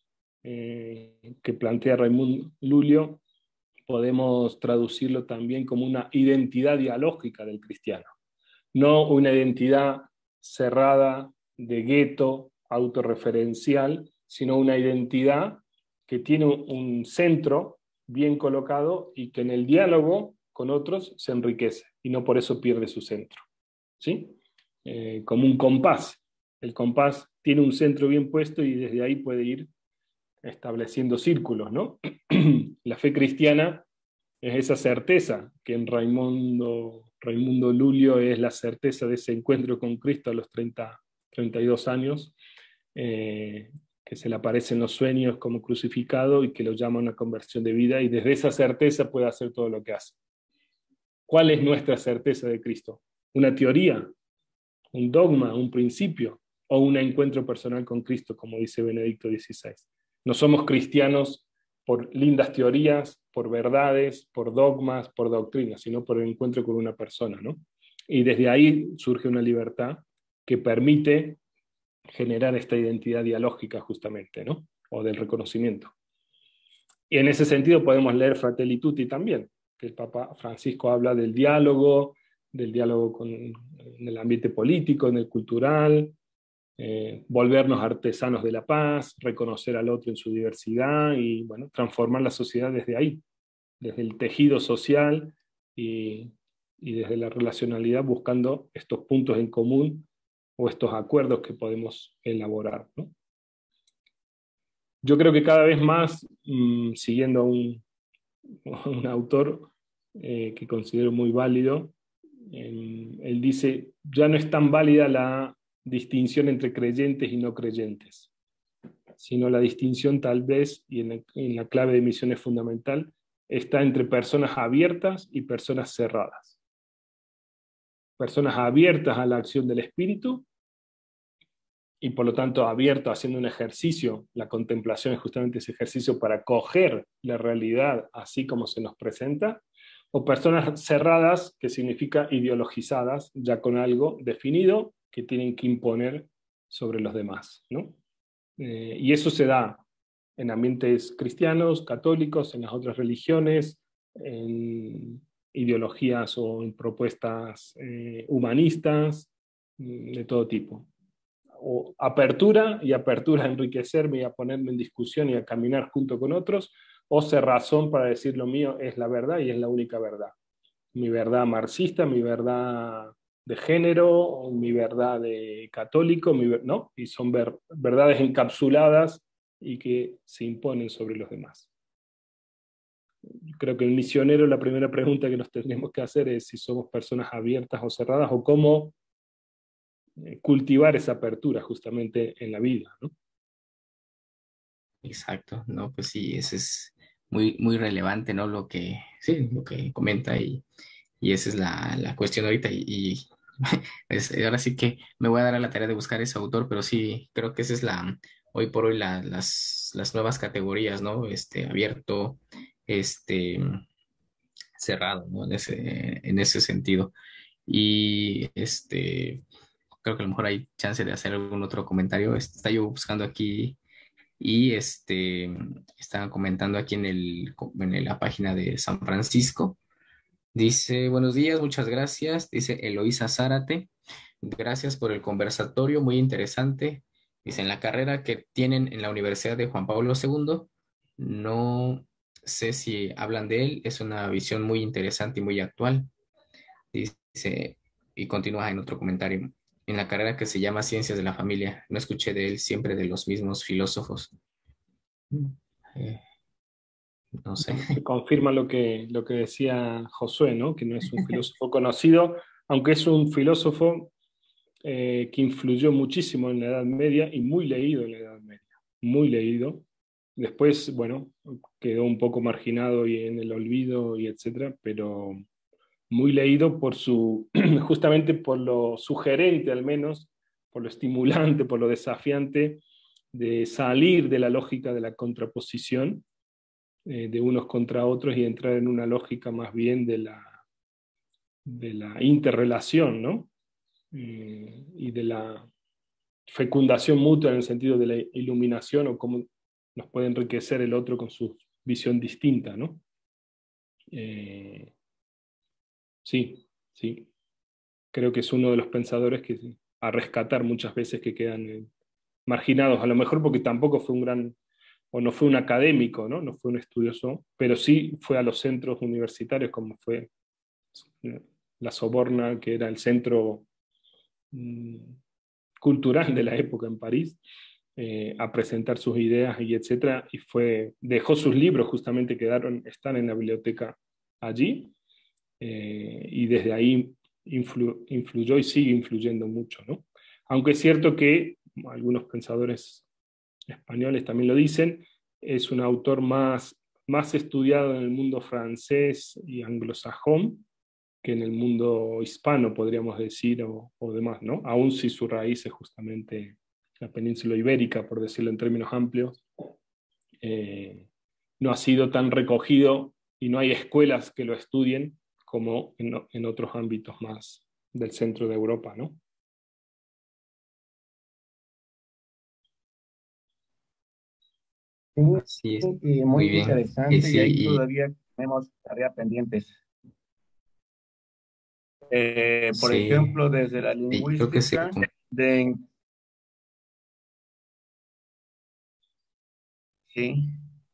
eh, que plantea Raimundo Lulio, podemos traducirlo también como una identidad dialógica del cristiano, no una identidad cerrada de gueto, autorreferencial, sino una identidad que tiene un centro bien colocado y que en el diálogo con otros se enriquece y no por eso pierde su centro. ¿Sí? Eh, como un compás. El compás tiene un centro bien puesto y desde ahí puede ir estableciendo círculos, ¿no? La fe cristiana es esa certeza que en Raimundo, Raimundo Lulio es la certeza de ese encuentro con Cristo a los treinta, treinta y dos años, eh, que se le aparecen los sueños como crucificado y que lo llama una conversión de vida, y desde esa certeza puede hacer todo lo que hace. ¿Cuál es nuestra certeza de Cristo? ¿Una teoría? ¿Un dogma? ¿Un principio? ¿O un encuentro personal con Cristo, como dice Benedicto dieciséis? No somos cristianos por lindas teorías, por verdades, por dogmas, por doctrinas, sino por el encuentro con una persona, ¿no? Y desde ahí surge una libertad que permite generar esta identidad dialógica justamente, ¿no? O del reconocimiento. Y en ese sentido podemos leer Fratelli Tutti también, que el Papa Francisco habla del diálogo, del diálogo con, en el ambiente político, en el cultural, eh, volvernos artesanos de la paz, reconocer al otro en su diversidad y, bueno, transformar la sociedad desde ahí, desde el tejido social y, y desde la relacionalidad, buscando estos puntos en común o estos acuerdos que podemos elaborar, ¿no? Yo creo que cada vez más, mmm, siguiendo a un, un autor eh, que considero muy válido, eh, él dice, ya no es tan válida la distinción entre creyentes y no creyentes, sino la distinción tal vez, y en la, en la clave de misión es fundamental, está entre personas abiertas y personas cerradas. Personas abiertas a la acción del Espíritu, y por lo tanto abierto haciendo un ejercicio, la contemplación es justamente ese ejercicio para coger la realidad así como se nos presenta, o personas cerradas, que significa ideologizadas, ya con algo definido que tienen que imponer sobre los demás, ¿no? Eh, y eso se da en ambientes cristianos, católicos, en las otras religiones, en ideologías o en propuestas eh, humanistas, de todo tipo. O apertura y apertura a enriquecerme y a ponerme en discusión y a caminar junto con otros, o cerrazón para decir lo mío es la verdad y es la única verdad. Mi verdad marxista, mi verdad de género, mi verdad de católico, mi, ¿no? Y son ver, verdades encapsuladas y que se imponen sobre los demás. Creo que el misionero, la primera pregunta que nos tendríamos que hacer es si somos personas abiertas o cerradas, o cómo cultivar esa apertura justamente en la vida, ¿no? Exacto, no, pues sí, eso es muy, muy relevante, ¿no? Lo que, sí, lo que comenta y, y esa es la, la cuestión ahorita y, y es- ahora sí que me voy a dar a la tarea de buscar ese autor, pero sí, creo que esa es la, hoy por hoy la- las, las nuevas categorías, ¿no? Este, abierto, este, cerrado, ¿no? En ese, en ese sentido. Y este, creo que a lo mejor hay chance de hacer algún otro comentario. Este, está yo buscando aquí y este, estaba comentando aquí en el, en la página de San Francisco. Dice, buenos días, muchas gracias. Dice Eloísa Zárate, gracias por el conversatorio, muy interesante. Dice, en la carrera que tienen en la Universidad de Juan Pablo segundo, no sé si hablan de él, es una visión muy interesante y muy actual. Dice, y continúa en otro comentario, en la carrera que se llama Ciencias de la Familia, no escuché de él siempre de los mismos filósofos. Eh, no sé. Bueno, se confirma lo que, lo que decía Josué, ¿no? Que no es un filósofo conocido, aunque es un filósofo eh, que influyó muchísimo en la Edad Media y muy leído en la Edad Media, muy leído. Después, bueno, quedó un poco marginado y en el olvido y etcétera, pero muy leído por su, justamente por lo sugerente al menos, por lo estimulante, por lo desafiante de salir de la lógica de la contraposición eh, de unos contra otros y entrar en una lógica más bien de la, de la interrelación, ¿no? Eh, y de la fecundación mutua en el sentido de la iluminación, o como nos puede enriquecer el otro con su visión distinta, ¿no? Eh, sí, sí. Creo que es uno de los pensadores que a rescatar muchas veces que quedan eh, marginados, a lo mejor porque tampoco fue un gran, o no fue un académico, ¿no? No fue un estudioso, pero sí fue a los centros universitarios, como fue eh, la Soborna, que era el centro mm, cultural de la época en París, eh, a presentar sus ideas y etcétera, y fue, dejó sus libros, justamente quedaron, están en la biblioteca allí, eh, y desde ahí influ, influyó y sigue influyendo mucho, ¿no? Aunque es cierto que algunos pensadores españoles también lo dicen, es un autor más, más estudiado en el mundo francés y anglosajón que en el mundo hispano, podríamos decir, o, o demás, ¿no? Aún si su raíz es justamente la península ibérica, por decirlo en términos amplios, eh, no ha sido tan recogido y no hay escuelas que lo estudien como en, en otros ámbitos más del centro de Europa, ¿no? Sí, Sí, es y muy muy bien. Y interesante, y sí, ahí y todavía tenemos tarea pendientes. Eh, por sí, ejemplo, desde la y creo que sí. lingüística, de, sí,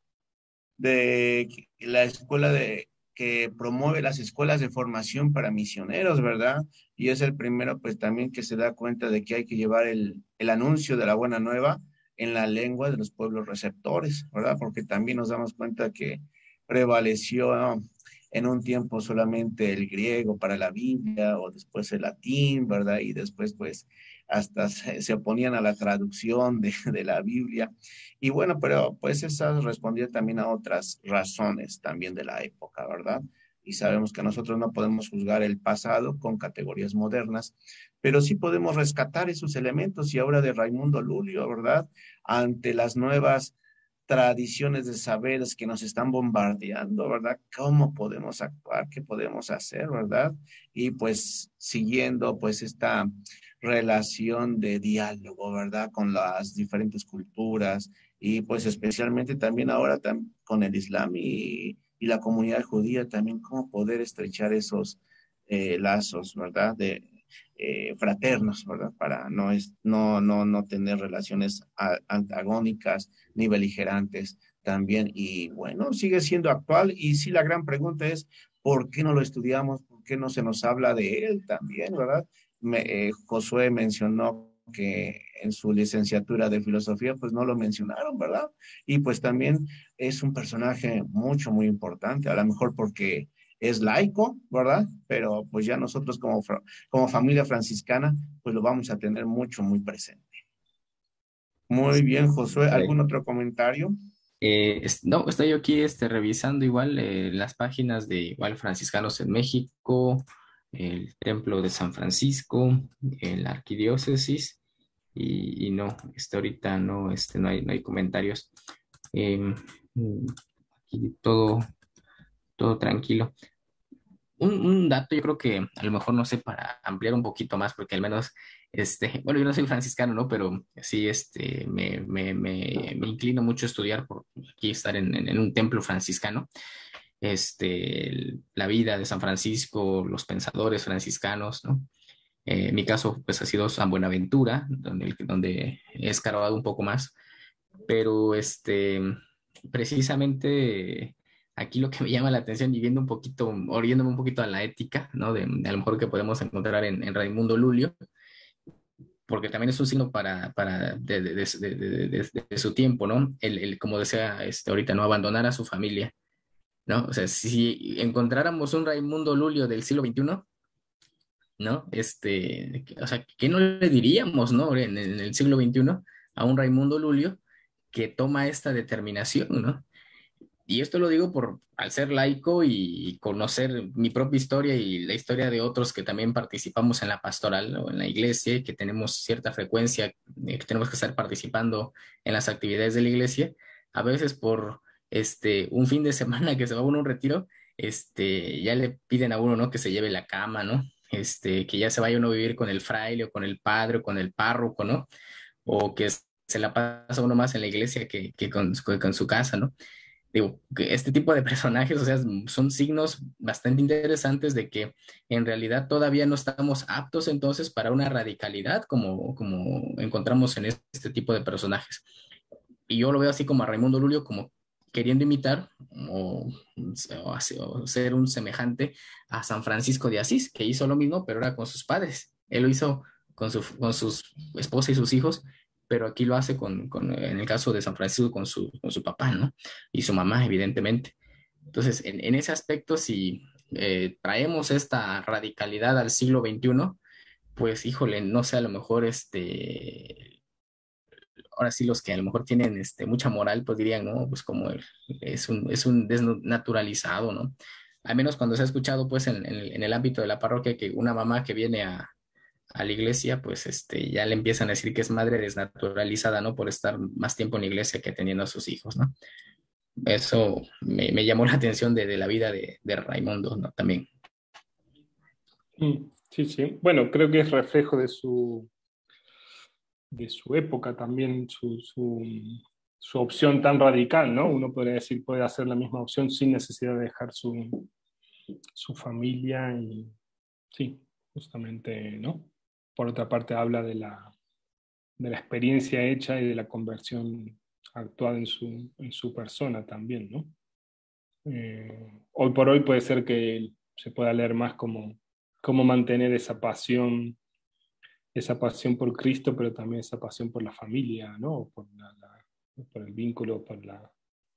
de la escuela de que promueve las escuelas de formación para misioneros, ¿verdad? Y es el primero, pues también que se da cuenta de que hay que llevar el, el anuncio de la buena nueva en la lengua de los pueblos receptores, ¿verdad? Porque también nos damos cuenta que prevaleció, ¿no?, en un tiempo solamente el griego para la Biblia o después el latín, ¿verdad? Y después, pues, hasta se, se oponían a la traducción de, de la Biblia. Y bueno, pero pues esa respondía también a otras razones también de la época, ¿verdad? Y sabemos que nosotros no podemos juzgar el pasado con categorías modernas, pero sí podemos rescatar esos elementos y ahora de Raimundo Lulio, ¿verdad? Ante las nuevas tradiciones de saberes que nos están bombardeando, ¿verdad? ¿Cómo podemos actuar? ¿Qué podemos hacer, verdad? Y pues siguiendo pues esta relación de diálogo, ¿verdad? Con las diferentes culturas y pues especialmente también ahora tam con el Islam y, y, la comunidad judía también, cómo poder estrechar esos eh, lazos, ¿verdad? De, eh, fraternos, ¿verdad? Para no, es, no, no, no tener relaciones a, antagónicas ni beligerantes también. Y bueno, sigue siendo actual y sí, la gran pregunta es, ¿por qué no lo estudiamos? ¿Por qué no se nos habla de él también, ¿verdad? Me, eh, Josué mencionó que en su licenciatura de filosofía, pues no lo mencionaron, ¿verdad? Y pues también es un personaje mucho, muy importante, a lo mejor porque es laico, ¿verdad? Pero pues ya nosotros como, como familia franciscana, pues lo vamos a tener mucho, muy presente. Muy bien, Josué, ¿algún Correcto. otro comentario? Eh, es- no, estoy aquí este, revisando igual eh, las páginas de igual franciscanos en México, el Templo de San Francisco, eh, la Arquidiócesis, y, y no, este, ahorita no, este, no hay, no hay comentarios. Em, mm, Aquí todo, todo tranquilo. Un, un dato, yo creo que a lo mejor no sé, para ampliar un poquito más, porque al menos, este, bueno, yo no soy franciscano, ¿no? Pero sí, este, me, me, me, me inclino mucho a estudiar por aquí estar en, en, en un templo franciscano, este, el- la vida de San Francisco, los pensadores franciscanos, ¿no? Eh, en mi caso, pues ha sido San Buenaventura, donde, donde he escarbado un poco más, pero este, precisamente aquí lo que me llama la atención y viendo un poquito, oriéndome un poquito a la ética, ¿no? De, de a lo mejor que podemos encontrar en, en Raimundo Lulio, porque también es un signo para, para de, de, de, de, de, de su tiempo, ¿no? El, el, como decía este, ahorita, no abandonar a su familia, ¿no? O sea, si encontráramos un Raimundo Lulio del siglo veintiuno, ¿no? Este, o sea, ¿qué no le diríamos, ¿no? En, en el siglo veintiuno a un Raimundo Lulio que toma esta determinación, ¿no? Y esto lo digo por al ser laico y conocer mi propia historia y la historia de otros que también participamos en la pastoral o en la iglesia y que tenemos cierta frecuencia, eh, que tenemos que estar participando en las actividades de la iglesia, a veces por este un fin de semana que se va uno a un retiro, este ya le piden a uno, ¿no? Que se lleve la cama, ¿no? Este, que ya se vaya uno a vivir con el fraile o con el padre o con el párroco, ¿no? O que se la pasa uno más en la iglesia que, que con, con su casa, ¿no? Digo, que este tipo de personajes, o sea, son signos bastante interesantes de que en realidad todavía no estamos aptos entonces para una radicalidad como, como encontramos en este tipo de personajes. Y yo lo veo así como a Raimundo Lulio como queriendo imitar o, o, o ser un semejante a San Francisco de Asís, que hizo lo mismo, pero era con sus padres. Él lo hizo con su, con sus esposa y sus hijos, pero aquí lo hace con, con, en el caso de San Francisco con su, con su papá, ¿no? Y su mamá, evidentemente. Entonces, en, en ese aspecto, si eh, traemos esta radicalidad al siglo veintiuno, pues híjole, no sé, a lo mejor este, ahora sí los que a lo mejor tienen este, mucha moral, pues dirían, no, pues como el- es un, es un desnaturalizado, ¿no? Al menos cuando se ha escuchado, pues en, en el, en el ámbito de la parroquia, que una mamá que viene a, a la iglesia, pues este, ya le empiezan a decir que es madre desnaturalizada, ¿no? Por estar más tiempo en la iglesia que teniendo a sus hijos, ¿no? Eso me, me llamó la atención de, de la vida de, de Raimundo, ¿no? También. Mm, sí, sí. Bueno, creo que es reflejo de su, de su época también, su, su, su opción tan radical, ¿no? Uno podría decir, puede hacer la misma opción sin necesidad de dejar su, su familia y sí, justamente, ¿no? Por otra parte, habla de la, de la experiencia hecha y de la conversión actuada en su, en su persona también, ¿no? Eh, hoy por hoy puede ser que se pueda leer más como cómo mantener esa pasión, esa pasión por Cristo, pero también esa pasión por la familia, ¿no? Por, la, la, por el vínculo, por la,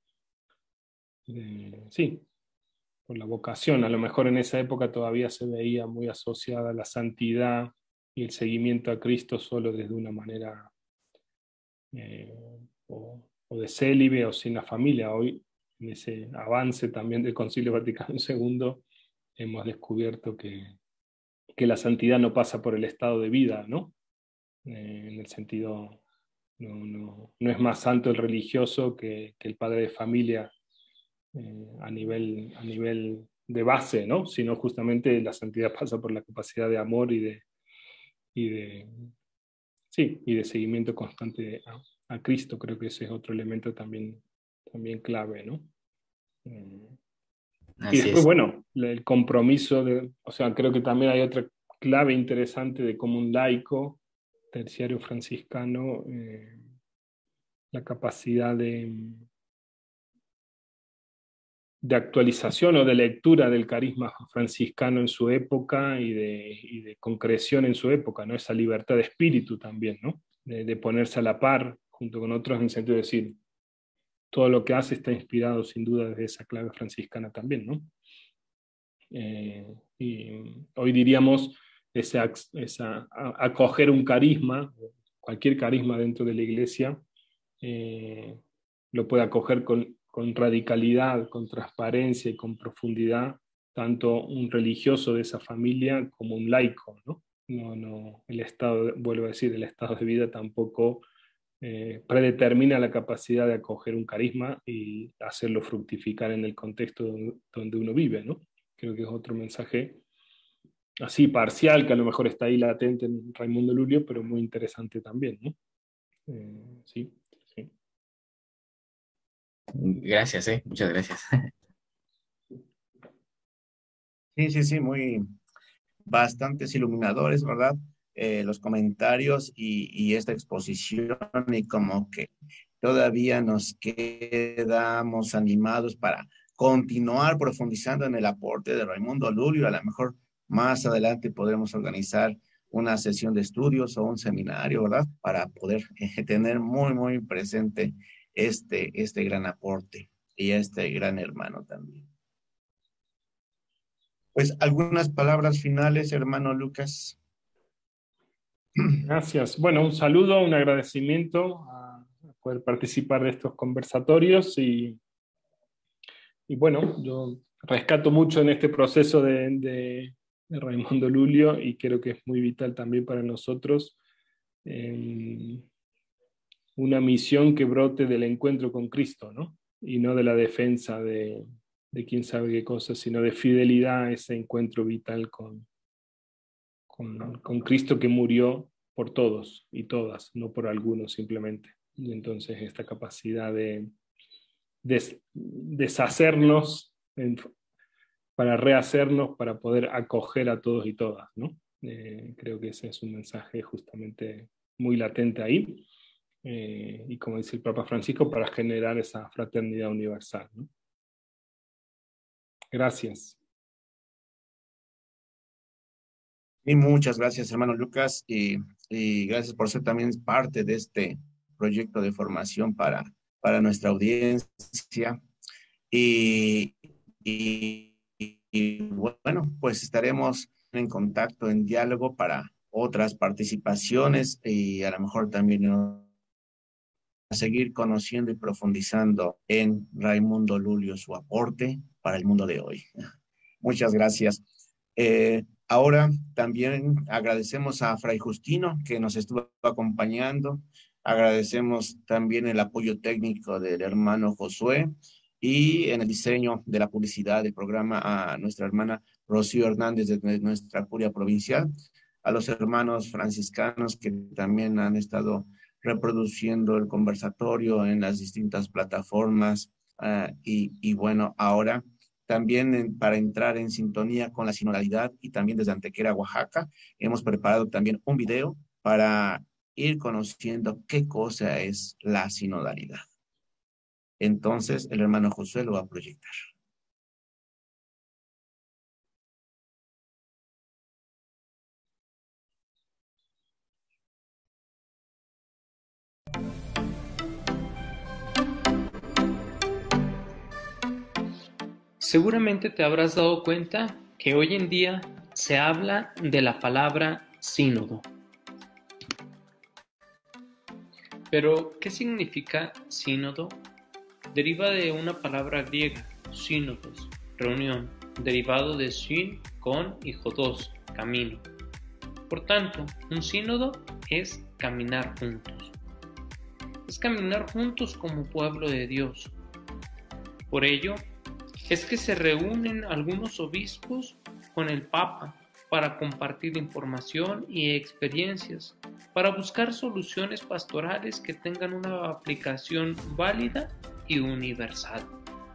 eh, sí, por la vocación. A lo mejor en esa época todavía se veía muy asociada la santidad y el seguimiento a Cristo solo desde una manera eh, o, o de célibe o sin la familia. Hoy, en ese avance también del Concilio Vaticano segundo, hemos descubierto que, que la santidad no pasa por el estado de vida, ¿no? Eh, en el sentido, no, no, no es más santo el religioso que, que el padre de familia eh, a, nivel, a nivel de base, ¿no? Sino justamente la santidad pasa por la capacidad de amor y de, y de, sí, y de seguimiento constante a, a Cristo. Creo que ese es otro elemento también, también clave, ¿no? Eh, y Así después, es. bueno, el compromiso, de, o sea, creo que también hay otra clave interesante de cómo un laico terciario franciscano, eh, la capacidad de, de actualización o de lectura del carisma franciscano en su época y de, y de concreción en su época, ¿no? Esa libertad de espíritu también, ¿no? De, de ponerse a la par junto con otros en el sentido de decir, todo lo que hace está inspirado sin duda desde esa clave franciscana también, ¿no? Eh, y hoy diríamos esa, esa, acoger un carisma, cualquier carisma dentro de la iglesia, eh, lo puede acoger con, con radicalidad, con transparencia y con profundidad, tanto un religioso de esa familia como un laico, ¿no? No, no, el estado, vuelvo a decir, el estado de vida tampoco eh, predetermina la capacidad de acoger un carisma y hacerlo fructificar en el contexto donde, donde uno vive, ¿no? Creo que es otro mensaje así parcial, que a lo mejor está ahí latente en Raimundo Lulio, pero muy interesante también, ¿no? Eh, sí, sí. Gracias, eh. Muchas gracias. Sí, sí, sí, muy bastantes iluminadores, ¿verdad? Eh, los comentarios y, y esta exposición y como que todavía nos quedamos animados para continuar profundizando en el aporte de Raimundo Lulio. A lo mejor más adelante podremos organizar una sesión de estudios o un seminario, ¿verdad? Para poder eh, tener muy, muy presente este, este gran aporte y este gran hermano también. Pues algunas palabras finales, hermano Lucas. Gracias. Bueno, un saludo, un agradecimiento a, a poder participar de estos conversatorios y, y bueno, yo rescato mucho en este proceso de, de, de Raimundo Lulio y creo que es muy vital también para nosotros eh, una misión que brote del encuentro con Cristo, ¿no? Y no de la defensa de, de quién sabe qué cosa, sino de fidelidad a ese encuentro vital con, con, con Cristo que murió por todos y todas, no por algunos simplemente. Y entonces esta capacidad de des, deshacernos en, para rehacernos, para poder acoger a todos y todas, ¿no? Eh, creo que ese es un mensaje justamente muy latente ahí. Eh, y como dice el Papa Francisco, para generar esa fraternidad universal, ¿no? Gracias. Y muchas gracias, hermano Lucas, y, y gracias por ser también parte de este proyecto de formación para, para nuestra audiencia. Y, y, y bueno, pues estaremos en contacto, en diálogo para otras participaciones y a lo mejor también a seguir conociendo y profundizando en Raimundo Lulio, su aporte para el mundo de hoy. Muchas gracias. Eh, ahora también agradecemos a Fray Justino que nos estuvo acompañando. Agradecemos también el apoyo técnico del hermano Josué y en el diseño de la publicidad del programa a nuestra hermana Rocío Hernández de nuestra curia provincial, a los hermanos franciscanos que también han estado reproduciendo el conversatorio en las distintas plataformas uh, y, y bueno, ahora también en, para entrar en sintonía con la sinodalidad y también desde Antequera, Oaxaca, hemos preparado también un video para ir conociendo qué cosa es la sinodalidad. Entonces, el hermano Josué lo va a proyectar. Seguramente te habrás dado cuenta que hoy en día se habla de la palabra sínodo. Pero, ¿qué significa sínodo? Deriva de una palabra griega, sínodos, reunión, derivado de syn, con y hodos, camino. Por tanto, un sínodo es caminar juntos. Es caminar juntos como pueblo de Dios. Por ello, es que se reúnen algunos obispos con el Papa para compartir información y experiencias, para buscar soluciones pastorales que tengan una aplicación válida y universal.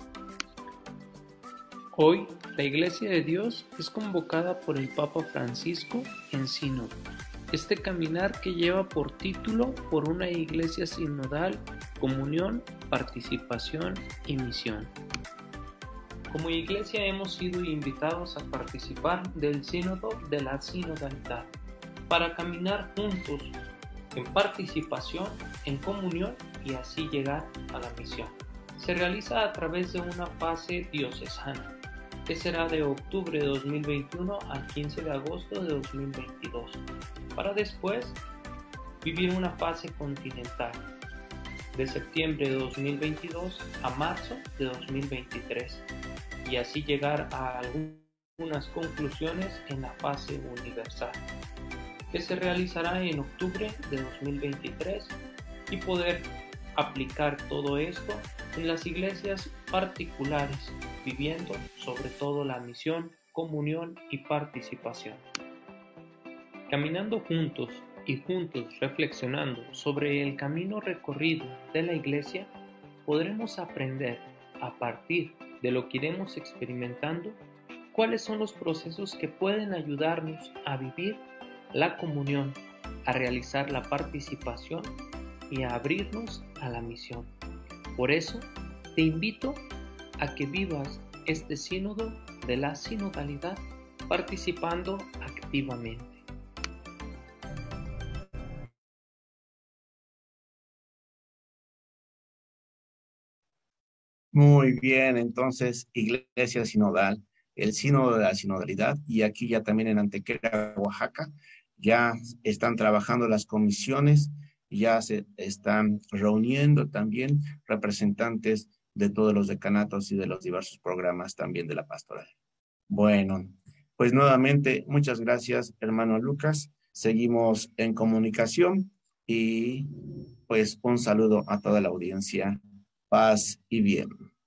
Hoy, la Iglesia de Dios es convocada por el Papa Francisco en sínodo, este caminar que lleva por título por una Iglesia sinodal, comunión, participación y misión. Como Iglesia hemos sido invitados a participar del sínodo de la sinodalidad, para caminar juntos en participación, en comunión y así llegar a la misión. Se realiza a través de una fase diocesana, que será de octubre de dos mil veintiuno al quince de agosto de dos mil veintidós, para después vivir una fase continental, de septiembre de dos mil veintidós a marzo de dos mil veintitrés, y así llegar a algunas conclusiones en la fase universal, que se realizará en octubre de dos mil veintitrés, y poder aplicar todo esto en las iglesias particulares, viviendo sobre todo la misión, comunión y participación. Caminando juntos y juntos reflexionando sobre el camino recorrido de la iglesia, podremos aprender a partir de lo que iremos experimentando cuáles son los procesos que pueden ayudarnos a vivir la comunión, a realizar la participación y a abrirnos a la misión. Por eso, te invito a que vivas este sínodo de la sinodalidad participando activamente. Muy bien, entonces, Iglesia Sinodal, el sínodo de la sinodalidad, y aquí ya también en Antequera, Oaxaca, ya están trabajando las comisiones, ya se están reuniendo también representantes de todos los decanatos y de los diversos programas también de la pastoral. Bueno, pues nuevamente, muchas gracias, hermano Lucas. Seguimos en comunicación y pues un saludo a toda la audiencia. Paz y bien.